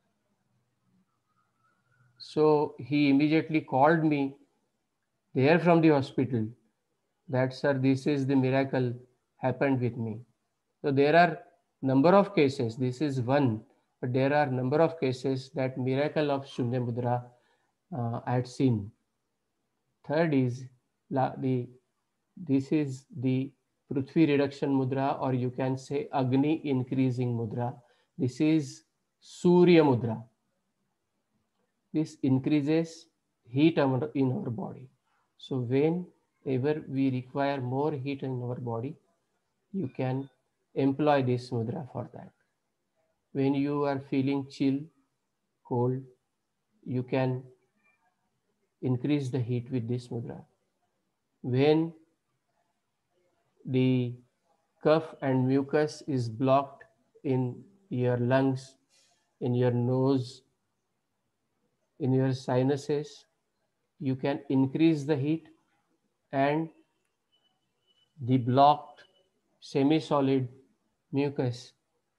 So he immediately called me there from the hospital that, sir, this is the miracle happened with me. So there are number of cases. This is one, but there are number of cases that miracle of Shunya Mudra uh, I had seen. Third is la, the this is the Prithvi reduction mudra, or you can say Agni increasing mudra. This is Surya mudra. This increases heat in our body. So whenever we require more heat in our body, you can employ this mudra for that. When you are feeling chill, cold, you can increase the heat with this mudra. When the cough and mucus is blocked in your lungs, in your nose, in your sinuses, you can increase the heat, and the blocked semi-solid mucus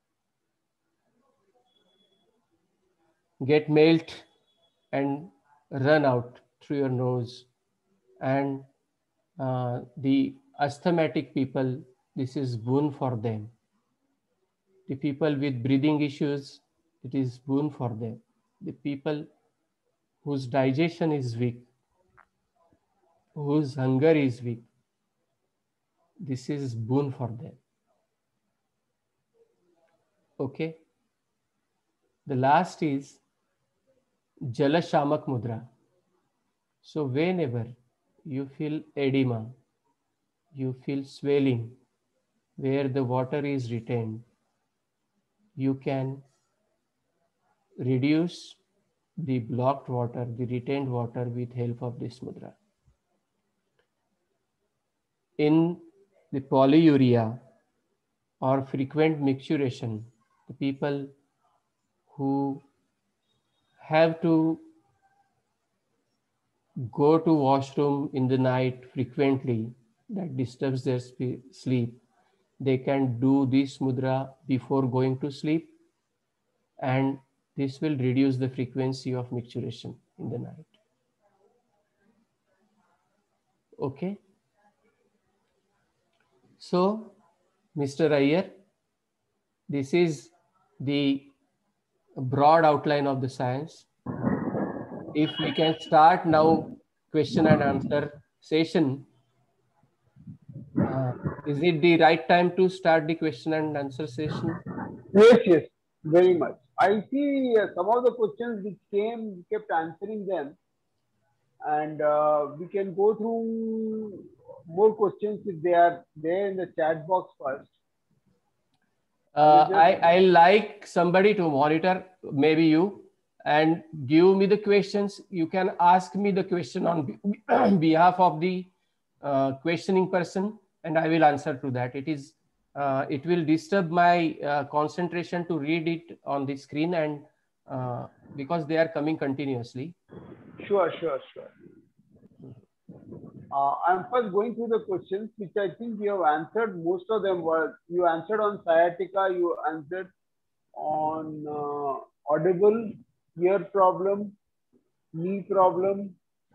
get melt and run out through your nose. And uh, the asthmatic people, this is boon for them. The people with breathing issues, it is boon for them. The people whose digestion is weak, whose hunger is weak, this is boon for them. Okay. The last is Jala Shamak Mudra. So whenever you feel edema, you feel swelling where the water is retained, you can reduce the blocked water, the retained water, with help of this mudra. In the polyuria or frequent micturition, the people who have to go to washroom in the night frequently, that disturbs their sleep, they can do this mudra before going to sleep, and this will reduce the frequency of micturition in the night. Okay. So, Mister Iyer, this is the broad outline of the science. If we can start now question and answer session, uh, is it the right time to start the question and answer session? Yes, yes, very much. I see uh, some of the questions which came, we kept answering them, and uh, we can go through more questions if they are there in the chat box first. Uh, I, I like somebody to monitor, maybe you, and give me the questions. You can ask me the question on behalf of the uh, questioning person, and I will answer to that. It is, uh, it will disturb my uh, concentration to read it on the screen, and uh, because they are coming continuously. Sure, sure, sure. Uh, I'm first going through the questions, which I think you have answered. Most of them were, you answered on sciatica, you answered on uh, audible, ear problem, knee problem.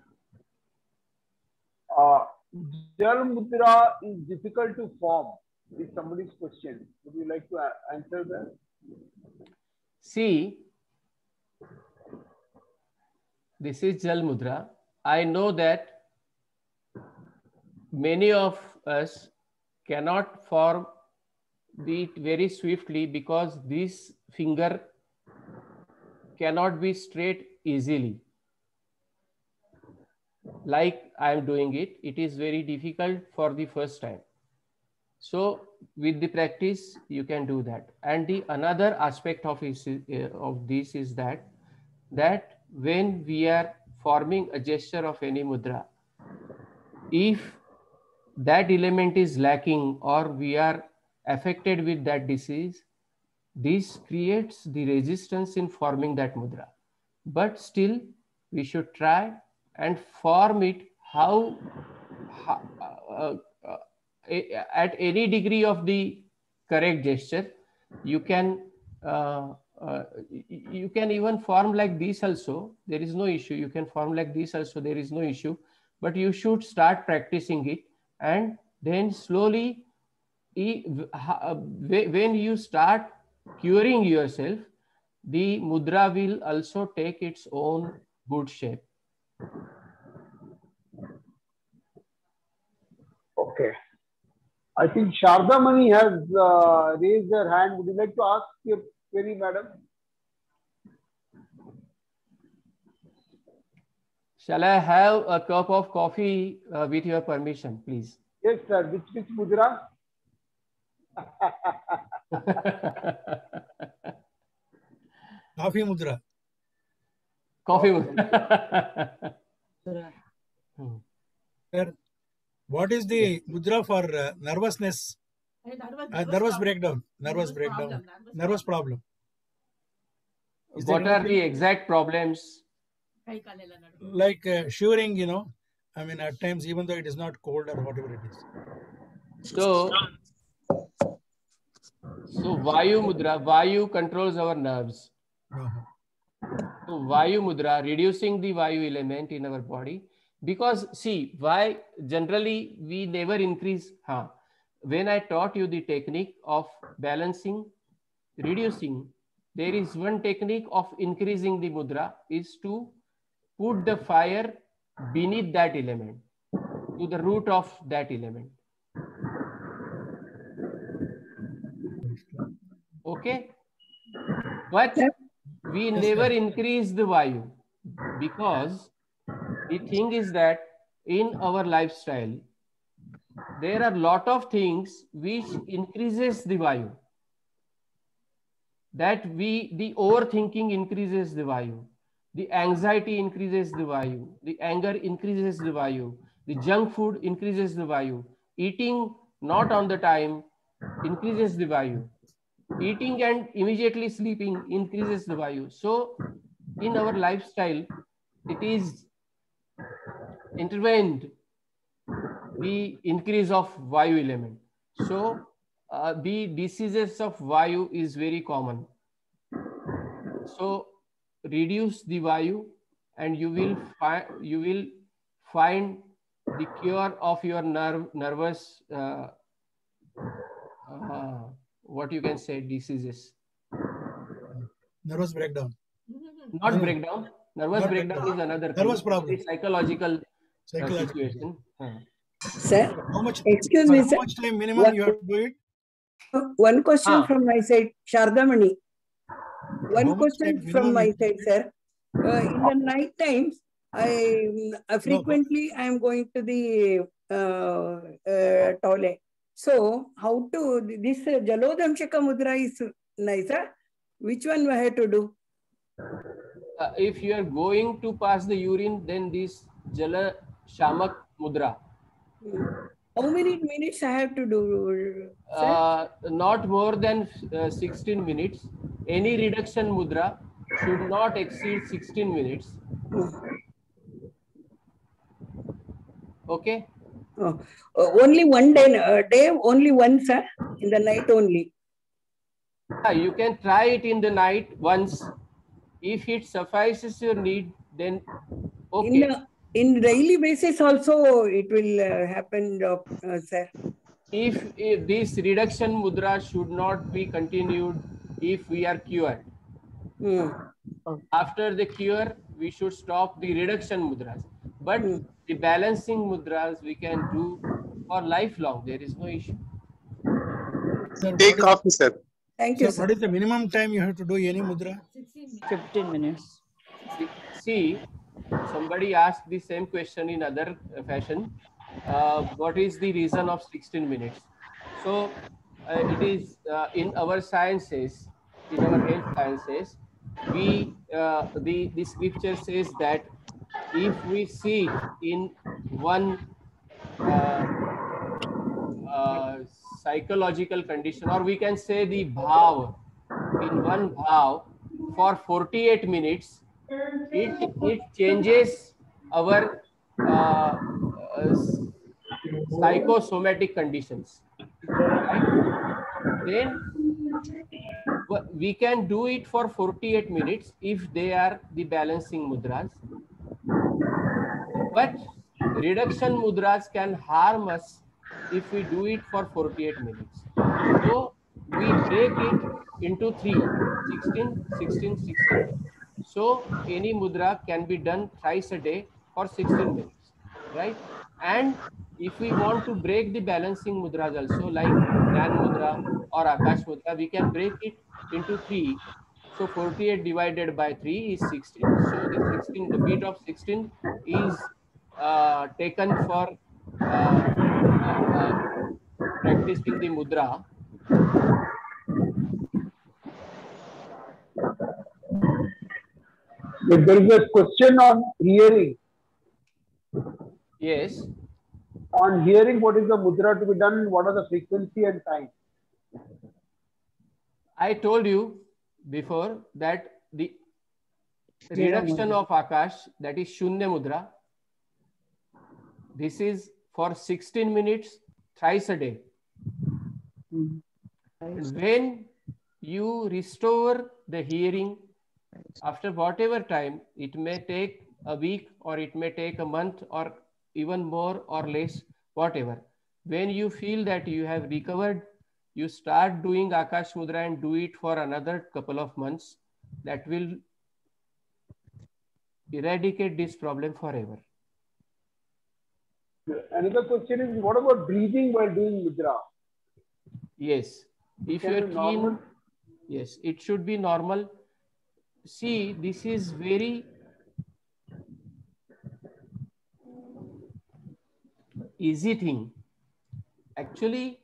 Uh, Jal Mudra is difficult to form, is somebody's question. Would you like to answer that? See, this is Jal Mudra. I know that many of us cannot form it very swiftly because this finger cannot be straight easily. Like I am doing it, it is very difficult for the first time. So with the practice, you can do that. And the another aspect of, is, uh, of this is that, that when we are forming a gesture of any mudra, if that element is lacking or we are affected with that disease, this creates the resistance in forming that mudra. But still, we should try and form it how, how uh, uh, at any degree of the correct gesture. You can uh, uh, you can even form like this also. There is no issue. You can form like this also. There is no issue. But you should start practicing it, and then slowly, when you start curing yourself, the mudra will also take its own good shape. Okay. I think Sharda Mani has uh, raised her hand. Would you like to ask your query, madam? Shall I have a cup of coffee uh, with your permission, please? Yes, sir. Which, which mudra? Coffee mudra. Coffee mudra. hmm. Sir, what is the mudra for uh, nervousness? Nervous, uh, nervous breakdown. Nervous, nervous breakdown. Problem, nervous, nervous problem. Is what are the exact problems? Like uh, shivering, you know. I mean, at times, even though it is not cold or whatever it is. So, so Vayu Mudra, Vayu controls our nerves. Uh-huh. So Vayu Mudra, reducing the Vayu element in our body. Because see, why generally we never increase. Huh? When I taught you the technique of balancing, reducing, there is one technique of increasing the mudra is to put the fire beneath that element, to the root of that element. Okay? But we never increase the Vayu, because the thing is that in our lifestyle, there are a lot of things which increases the Vayu. That we, the overthinking increases the Vayu. The anxiety increases the Vayu. The anger increases the Vayu. The junk food increases the Vayu. Eating not on the time increases the Vayu. Eating and immediately sleeping increases the Vayu. So in our lifestyle, it is intervened the increase of Vayu element. So uh, the diseases of Vayu is very common. So reduce the Vayu and you will find you will find the cure of your nerve nervous uh, uh, what you can say diseases. Nervous breakdown. Not no. breakdown. Nervous Not breakdown, breakdown is another nervous thing. problem. It's psychological, psychological. Uh, situation. Huh. Sir, how much, excuse me, how sir. How much time minimum one, you have to do it? One question ah. from my side, Shardamani. One how question from my side, sir. Uh, in the night times, I uh, frequently no. I am going to the uh, uh, toilet. So, how to this uh, Jalodamshaka mudra is nice, sir. Which one I have to do? Uh, if you are going to pass the urine, then this Jala Shamak mudra. How many minutes I have to do? Uh, not more than uh, sixteen minutes. Any reduction mudra should not exceed sixteen minutes. Okay. Oh, uh, only one day, uh, day only once, sir, in the night only. Yeah, you can try it in the night once. If it suffices your need, then okay. In, uh, in daily basis also it will uh, happen, uh, sir. If, if this reduction mudra should not be continued if we are cured. Hmm. After the cure, we should stop the reduction mudras. But hmm. the balancing mudras we can do for lifelong. There is no issue. Sir, take coffee, sir. Thank you, sir, sir. What is the minimum time you have to do any mudra? fifteen minutes. See, somebody asked the same question in other fashion. Uh, what is the reason of sixteen minutes? So uh, it is uh, in our sciences, in our health sciences, we uh, the the scripture says that if we sit in one uh, psychological condition, or we can say the bhav, in one bhav for forty-eight minutes, it, it changes our uh, uh, psychosomatic conditions, right? Then we can do it for forty-eight minutes if they are the balancing mudras. But reduction mudras can harm us if we do it for forty-eight minutes. So we break it into three, sixteen, sixteen, sixteen. So any mudra can be done thrice a day for sixteen minutes, right? And if we want to break the balancing mudras also, like Dhyan mudra or Akash mudra, we can break it into three. So forty-eight divided by three is sixteen. So the sixteen, the beat of sixteen is uh, taken for uh, uh, uh, practicing the mudra. If there is a question on hearing. Yes. On hearing, what is the mudra to be done? What are the frequency and time? I told you before that the reduction of Akash, that is Shunya mudra. This is for sixteen minutes, thrice a day. And when you restore the hearing, after whatever time, it may take a week or it may take a month or even more or less, whatever. When you feel that you have recovered, you start doing Akash mudra and do it for another couple of months. That will eradicate this problem forever. Another question is, what about breathing while doing mudra? Yes. If Can you're it be normal? keen, yes, it should be normal. See, this is very easy thing. Actually,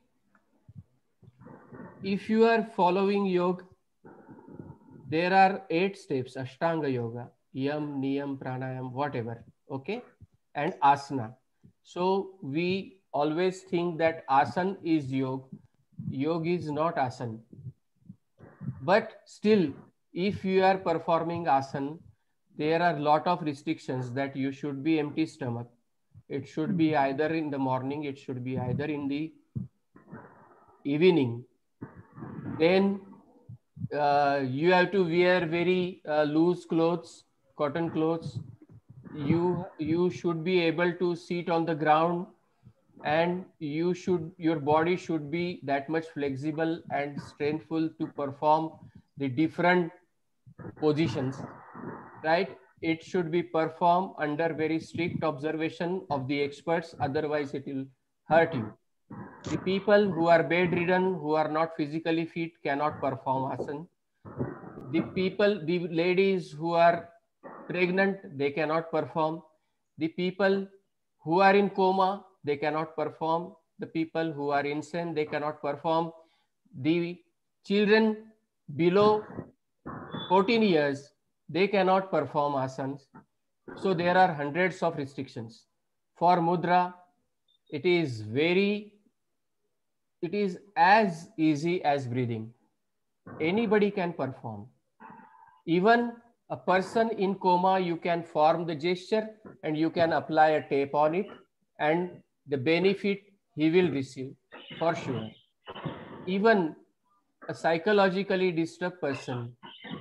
if you are following yoga, there are eight steps, Ashtanga yoga, yam, niyam, pranayam, whatever, okay, and asana. So we always think that asana is yoga. Yoga is not asana. But still, if you are performing asana, there are a lot of restrictions that you should be empty stomach. It should be either in the morning, it should be either in the evening. Then uh, you have to wear very uh, loose clothes, cotton clothes. You, you should be able to sit on the ground, and you should, your body should be that much flexible and strengthful to perform the different positions, right? It should be performed under very strict observation of the experts, otherwise it will hurt you. The people who are bedridden, who are not physically fit, cannot perform asana. The people, the ladies who are pregnant, they cannot perform. The people who are in coma, they cannot perform. The people who are insane, they cannot perform. The children below fourteen years, they cannot perform asanas. So there are hundreds of restrictions. For mudra, it is very, it is as easy as breathing. Anybody can perform. Even a person in coma, you can form the gesture and you can apply a tape on it, and the benefit he will receive for sure. Even a psychologically disturbed person,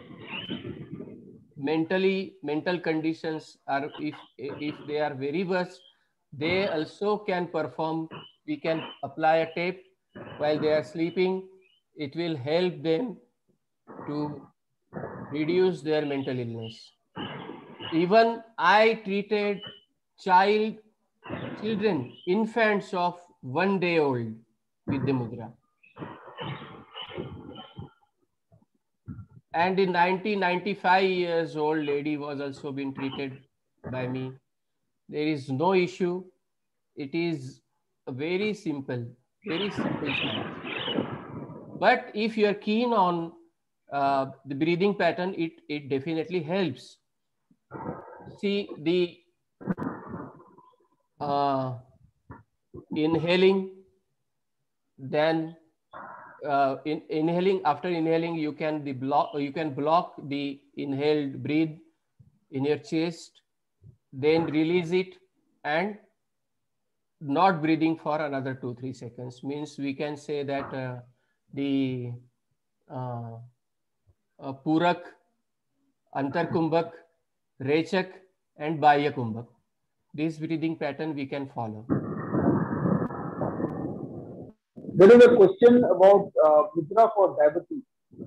mentally, mental conditions are, if, if they are very worse, they also can perform. We can apply a tape while they are sleeping. It will help them to reduce their mental illness. Even I treated child, children, infants of one day old with the mudra. And the ninety, ninety-five years old lady was also being treated by me. There is no issue. It is a very simple, very simple science. But if you are keen on uh, the breathing pattern, it, it definitely helps. See, the uh, inhaling, then uh, in inhaling, after inhaling, you can the block you can block the inhaled breath in your chest, then release it and not breathing for another two three seconds. Means we can say that uh, the uh, uh, Purak, Antarkumbhak, Rechak and Bahya Kumbhak. This breathing pattern we can follow. There is a question about uh, mudra for diabetes.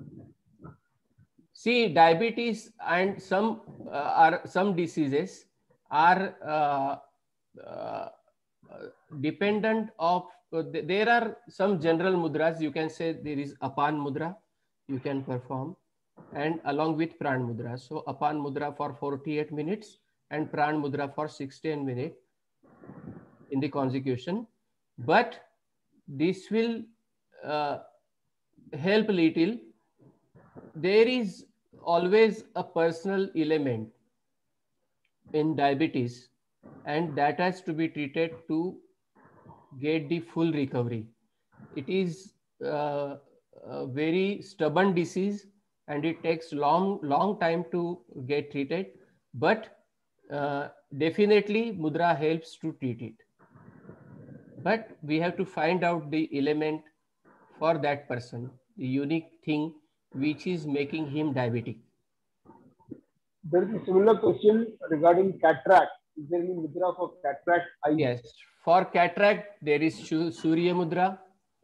See, diabetes and some uh, are some diseases are uh, uh, dependent of. Uh, there are some general mudras. You can say there is Apan mudra. You can perform, and along with Pran mudra. So Apan mudra for forty-eight minutes and Pran mudra for sixteen minutes in the consecution. But this will uh, help little. There is always a personal element in diabetes, and that has to be treated to get the full recovery. It is uh, a very stubborn disease and it takes long, long time to get treated, but uh, definitely mudra helps to treat it. But we have to find out the element for that person, the unique thing which is making him diabetic. There is a similar question regarding cataract. Is there any mudra for cataract eyes? Yes, for cataract there is Surya mudra,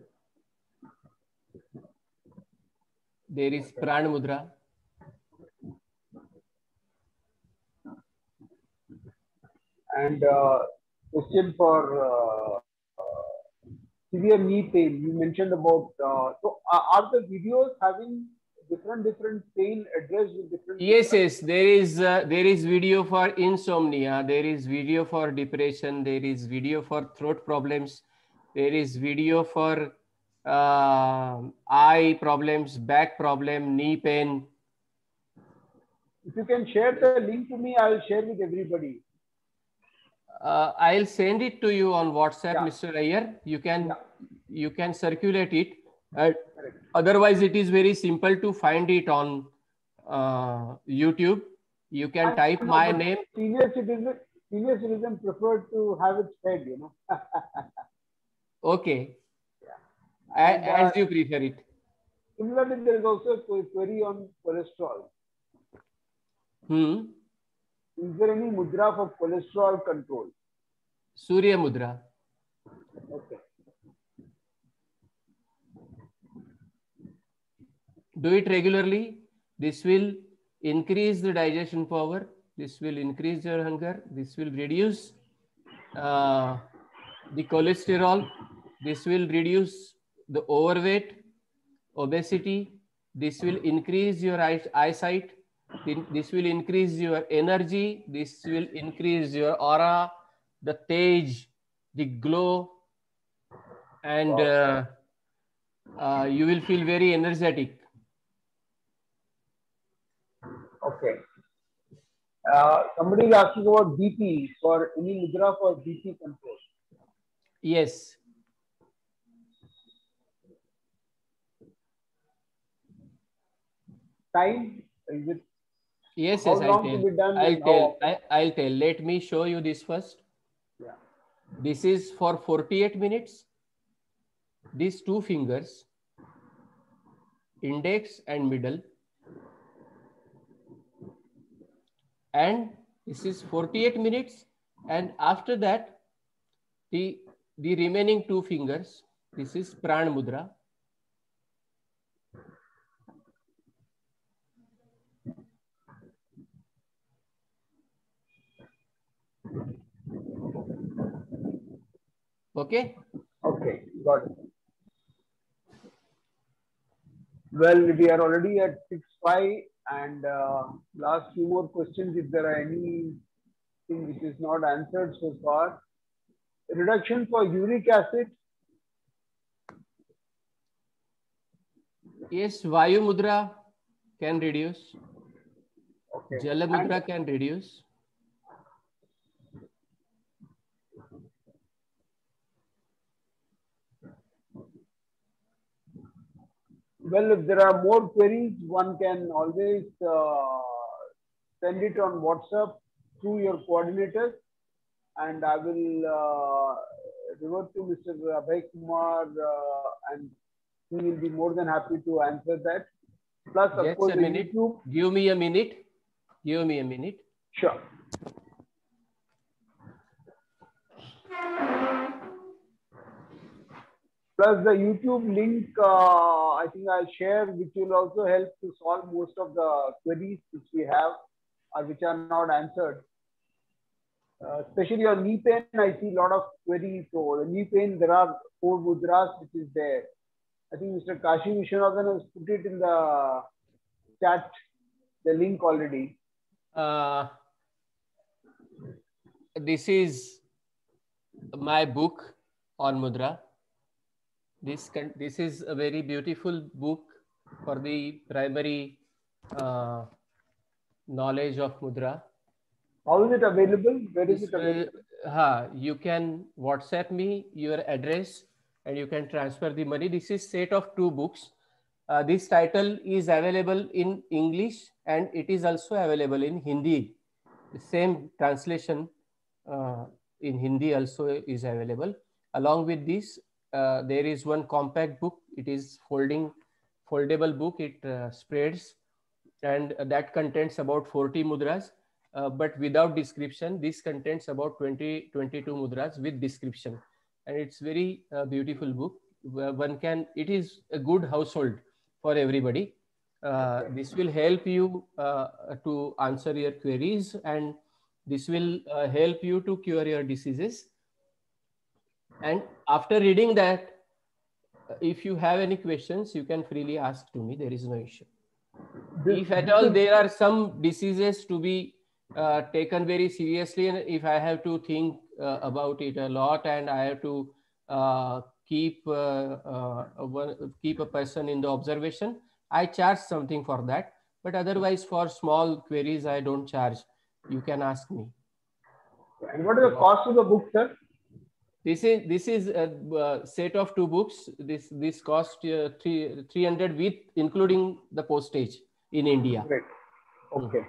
there is Pran mudra. And uh, question for uh, uh, severe knee pain. You mentioned about. Uh, so, uh, are the videos having different different pain addressed with different? Yes, yes. There is uh, there is video for insomnia. There is video for depression. There is video for throat problems. There is video for uh, eye problems, back problem, knee pain. If you can share the link to me, I will share with everybody. Uh, I'll send it to you on WhatsApp, Yeah. Mister Iyer. You can Yeah. you can circulate it. Uh, otherwise, it is very simple to find it on uh, YouTube. You can I type know, my but name. Senior citizen, senior citizen prefer to have it fed, you know. Okay. Yeah. A- And, uh, as you prefer it. Similarly, there is also a query on cholesterol. Hmm. Is there any mudra for cholesterol control? Surya mudra. Okay. Do it regularly. This will increase the digestion power. This will increase your hunger. This will reduce uh, the cholesterol. This will reduce the overweight, obesity. This will increase your eye eyesight. This will increase your energy. This will increase your aura, the tej, the glow, and uh, uh, you will feel very energetic. Okay. Uh, somebody is asking about B P, for any mudra for B P control. Yes. Time? Is it? Yes, How yes, I'll long tell. to be done I'll and how tell. often? I, I'll tell. Let me show you this first. Yeah. This is for forty-eight minutes. These two fingers, index and middle. And this is forty-eight minutes. And after that, the, the remaining two fingers, this is Pran Mudra. Okay. Okay, got it. Well, we are already at six five, and uh, last few more questions. If there are anything which is not answered so far, reduction for uric acid. Yes, Vayu Mudra can reduce. Okay. Jala Mudra And can reduce. Well, if there are more queries, one can always uh, send it on WhatsApp through your coordinators, and I will uh, revert to Mister Abhay Kumar, uh, and he will be more than happy to answer that. Plus, of Just course, a the minute. YouTube. Give me a minute. Give me a minute. Sure. Plus the YouTube link, uh, I think I'll share, which will also help to solve most of the queries which we have or which are not answered. Uh, especially on knee pain, I see a lot of queries. So the knee pain, there are four mudras which is there. I think Mister Kashi Vishwanathan has put it in the chat, the link already. Uh, this is my book on mudra. This can, this is a very beautiful book for the primary uh, knowledge of mudra. How is it available? Where is This it available? Will, ha, you can WhatsApp me your address and you can transfer the money. This is set of two books. Uh, this title is available in English and it is also available in Hindi. The same translation uh, in Hindi also is available. Along with this, uh, there is one compact book. It is folding, foldable book. It uh, spreads, and that contains about forty mudras, uh, but without description. This contains about twenty, twenty-two mudras with description, and it's very uh, beautiful book. One can, it is a good household for everybody. Uh, this will help you uh, to answer your queries, and this will uh, help you to cure your diseases. And after reading that, if you have any questions, you can freely ask to me. There is no issue. This, if at all there are some diseases to be uh, taken very seriously, and if I have to think uh, about it a lot, and I have to uh, keep uh, uh, one, keep a person in the observation, I charge something for that. But otherwise, for small queries, I don't charge. You can ask me. And what is the cost of the book, sir? This is this is a, a set of two books. This this cost uh, three three hundred with including the postage in India. Great. Okay.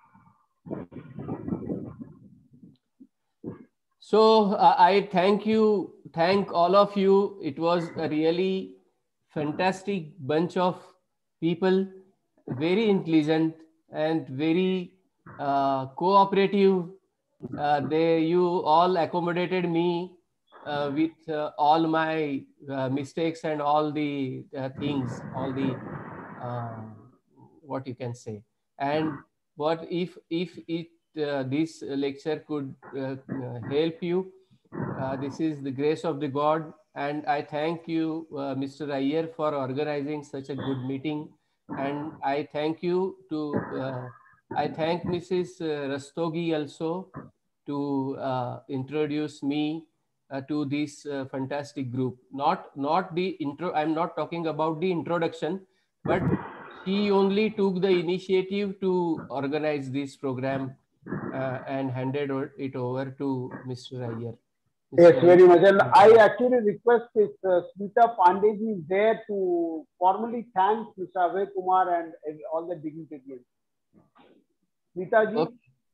So uh, I thank you, thank all of you. It was a really fantastic bunch of people, very intelligent and very uh, cooperative. Uh, they you all accommodated me uh, with uh, all my uh, mistakes and all the uh, things, all the uh, what you can say. And what if if it uh, this lecture could uh, help you? Uh, this is the grace of the God, and I thank you, uh, Mister Iyer, for organizing such a good meeting. And I thank you to uh, I thank Missus Rastogi also to uh, introduce me uh, to this uh, fantastic group. Not not the intro. I'm not talking about the introduction, but she only took the initiative to organize this program uh, and handed it over to Mister Iyer. Yes, very much. And I actually request if uh, Smita Pandey is there to formally thank Mister Abhay Kumar and all the dignitaries. Smita ji. Okay.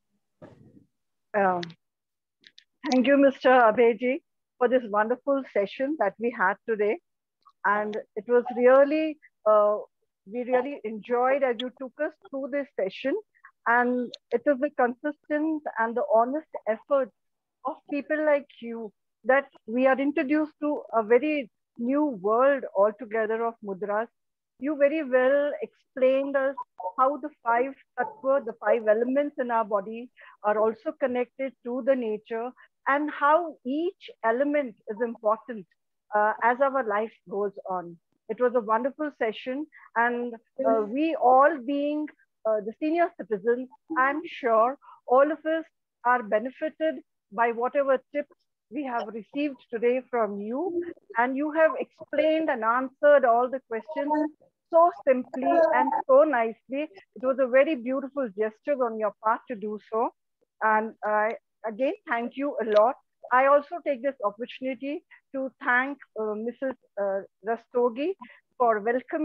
Uh, thank you, Mister Abhay, for this wonderful session that we had today. And it was really, uh, we really enjoyed as you took us through this session. And it is the consistent and the honest effort of people like you that we are introduced to a very new world altogether of mudras. You very well explained us how the five tattva, the five elements in our body are also connected to the nature, and how each element is important uh, as our life goes on. It was a wonderful session, and uh, we all being uh, the senior citizens, I'm sure all of us are benefited by whatever tips we have received today from you. And you have explained and answered all the questions so simply and so nicely. It was a very beautiful gesture on your part to do so. And I, again, thank you a lot. I also take this opportunity to thank uh, Missus Uh, Rastogi for welcoming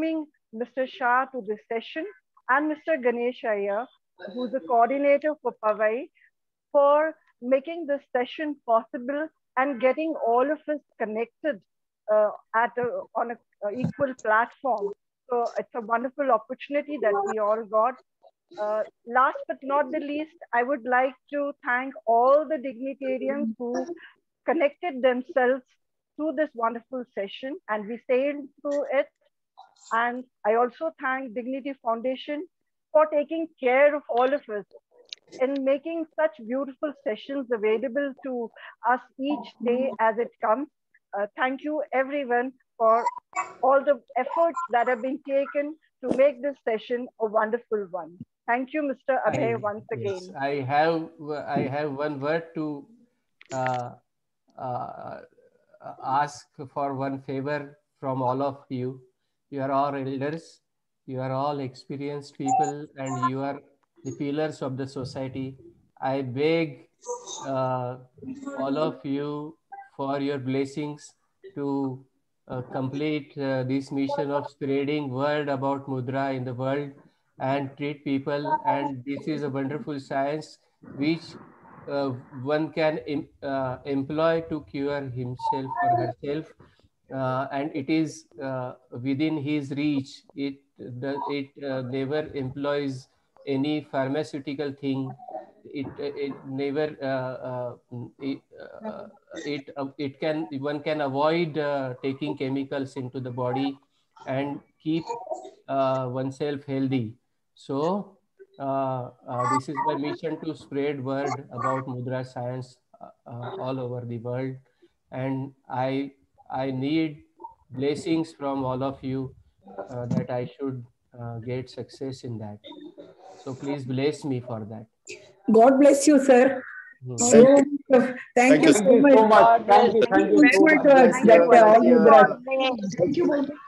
Mister Shah to this session, and Mister Ganesh Iyer, who's the coordinator for Powai, for making this session possible and getting all of us connected uh, at a, on an equal platform. So it's a wonderful opportunity that we all got. Uh, last but not the least, I would like to thank all the dignitarians who connected themselves to this wonderful session, and we sailed through it. And I also thank Dignity Foundation for taking care of all of us in making such beautiful sessions available to us each day as it comes. Uh, thank you everyone for all the efforts that have been taken to make this session a wonderful one. Thank you, Mister Abhay, I, once again. yes, I have I have one word to uh, uh, ask for one favor from all of you. You are all elders, you are all experienced people, and you are the pillars of the society. I beg uh, all of you for your blessings to uh, complete uh, this mission of spreading word about mudra in the world and treat people. And this is a wonderful science which uh, one can em uh, employ to cure himself or herself. Uh, and it is uh, within his reach. It, the, it uh, never employs any pharmaceutical thing. It, it never, uh, uh, it, uh, it, uh, it can, one can avoid uh, taking chemicals into the body and keep uh, oneself healthy. So uh, uh, this is my mission to spread word about mudra science uh, uh, all over the world. And I, I need blessings from all of you uh, that I should uh, get success in that. So please bless me for that. God bless you, sir. Hmm. So, thank, thank you so much. Thank you, thank you, thank you so much. Thank you so much. That, uh, all Thank you. Mudra. Thank you.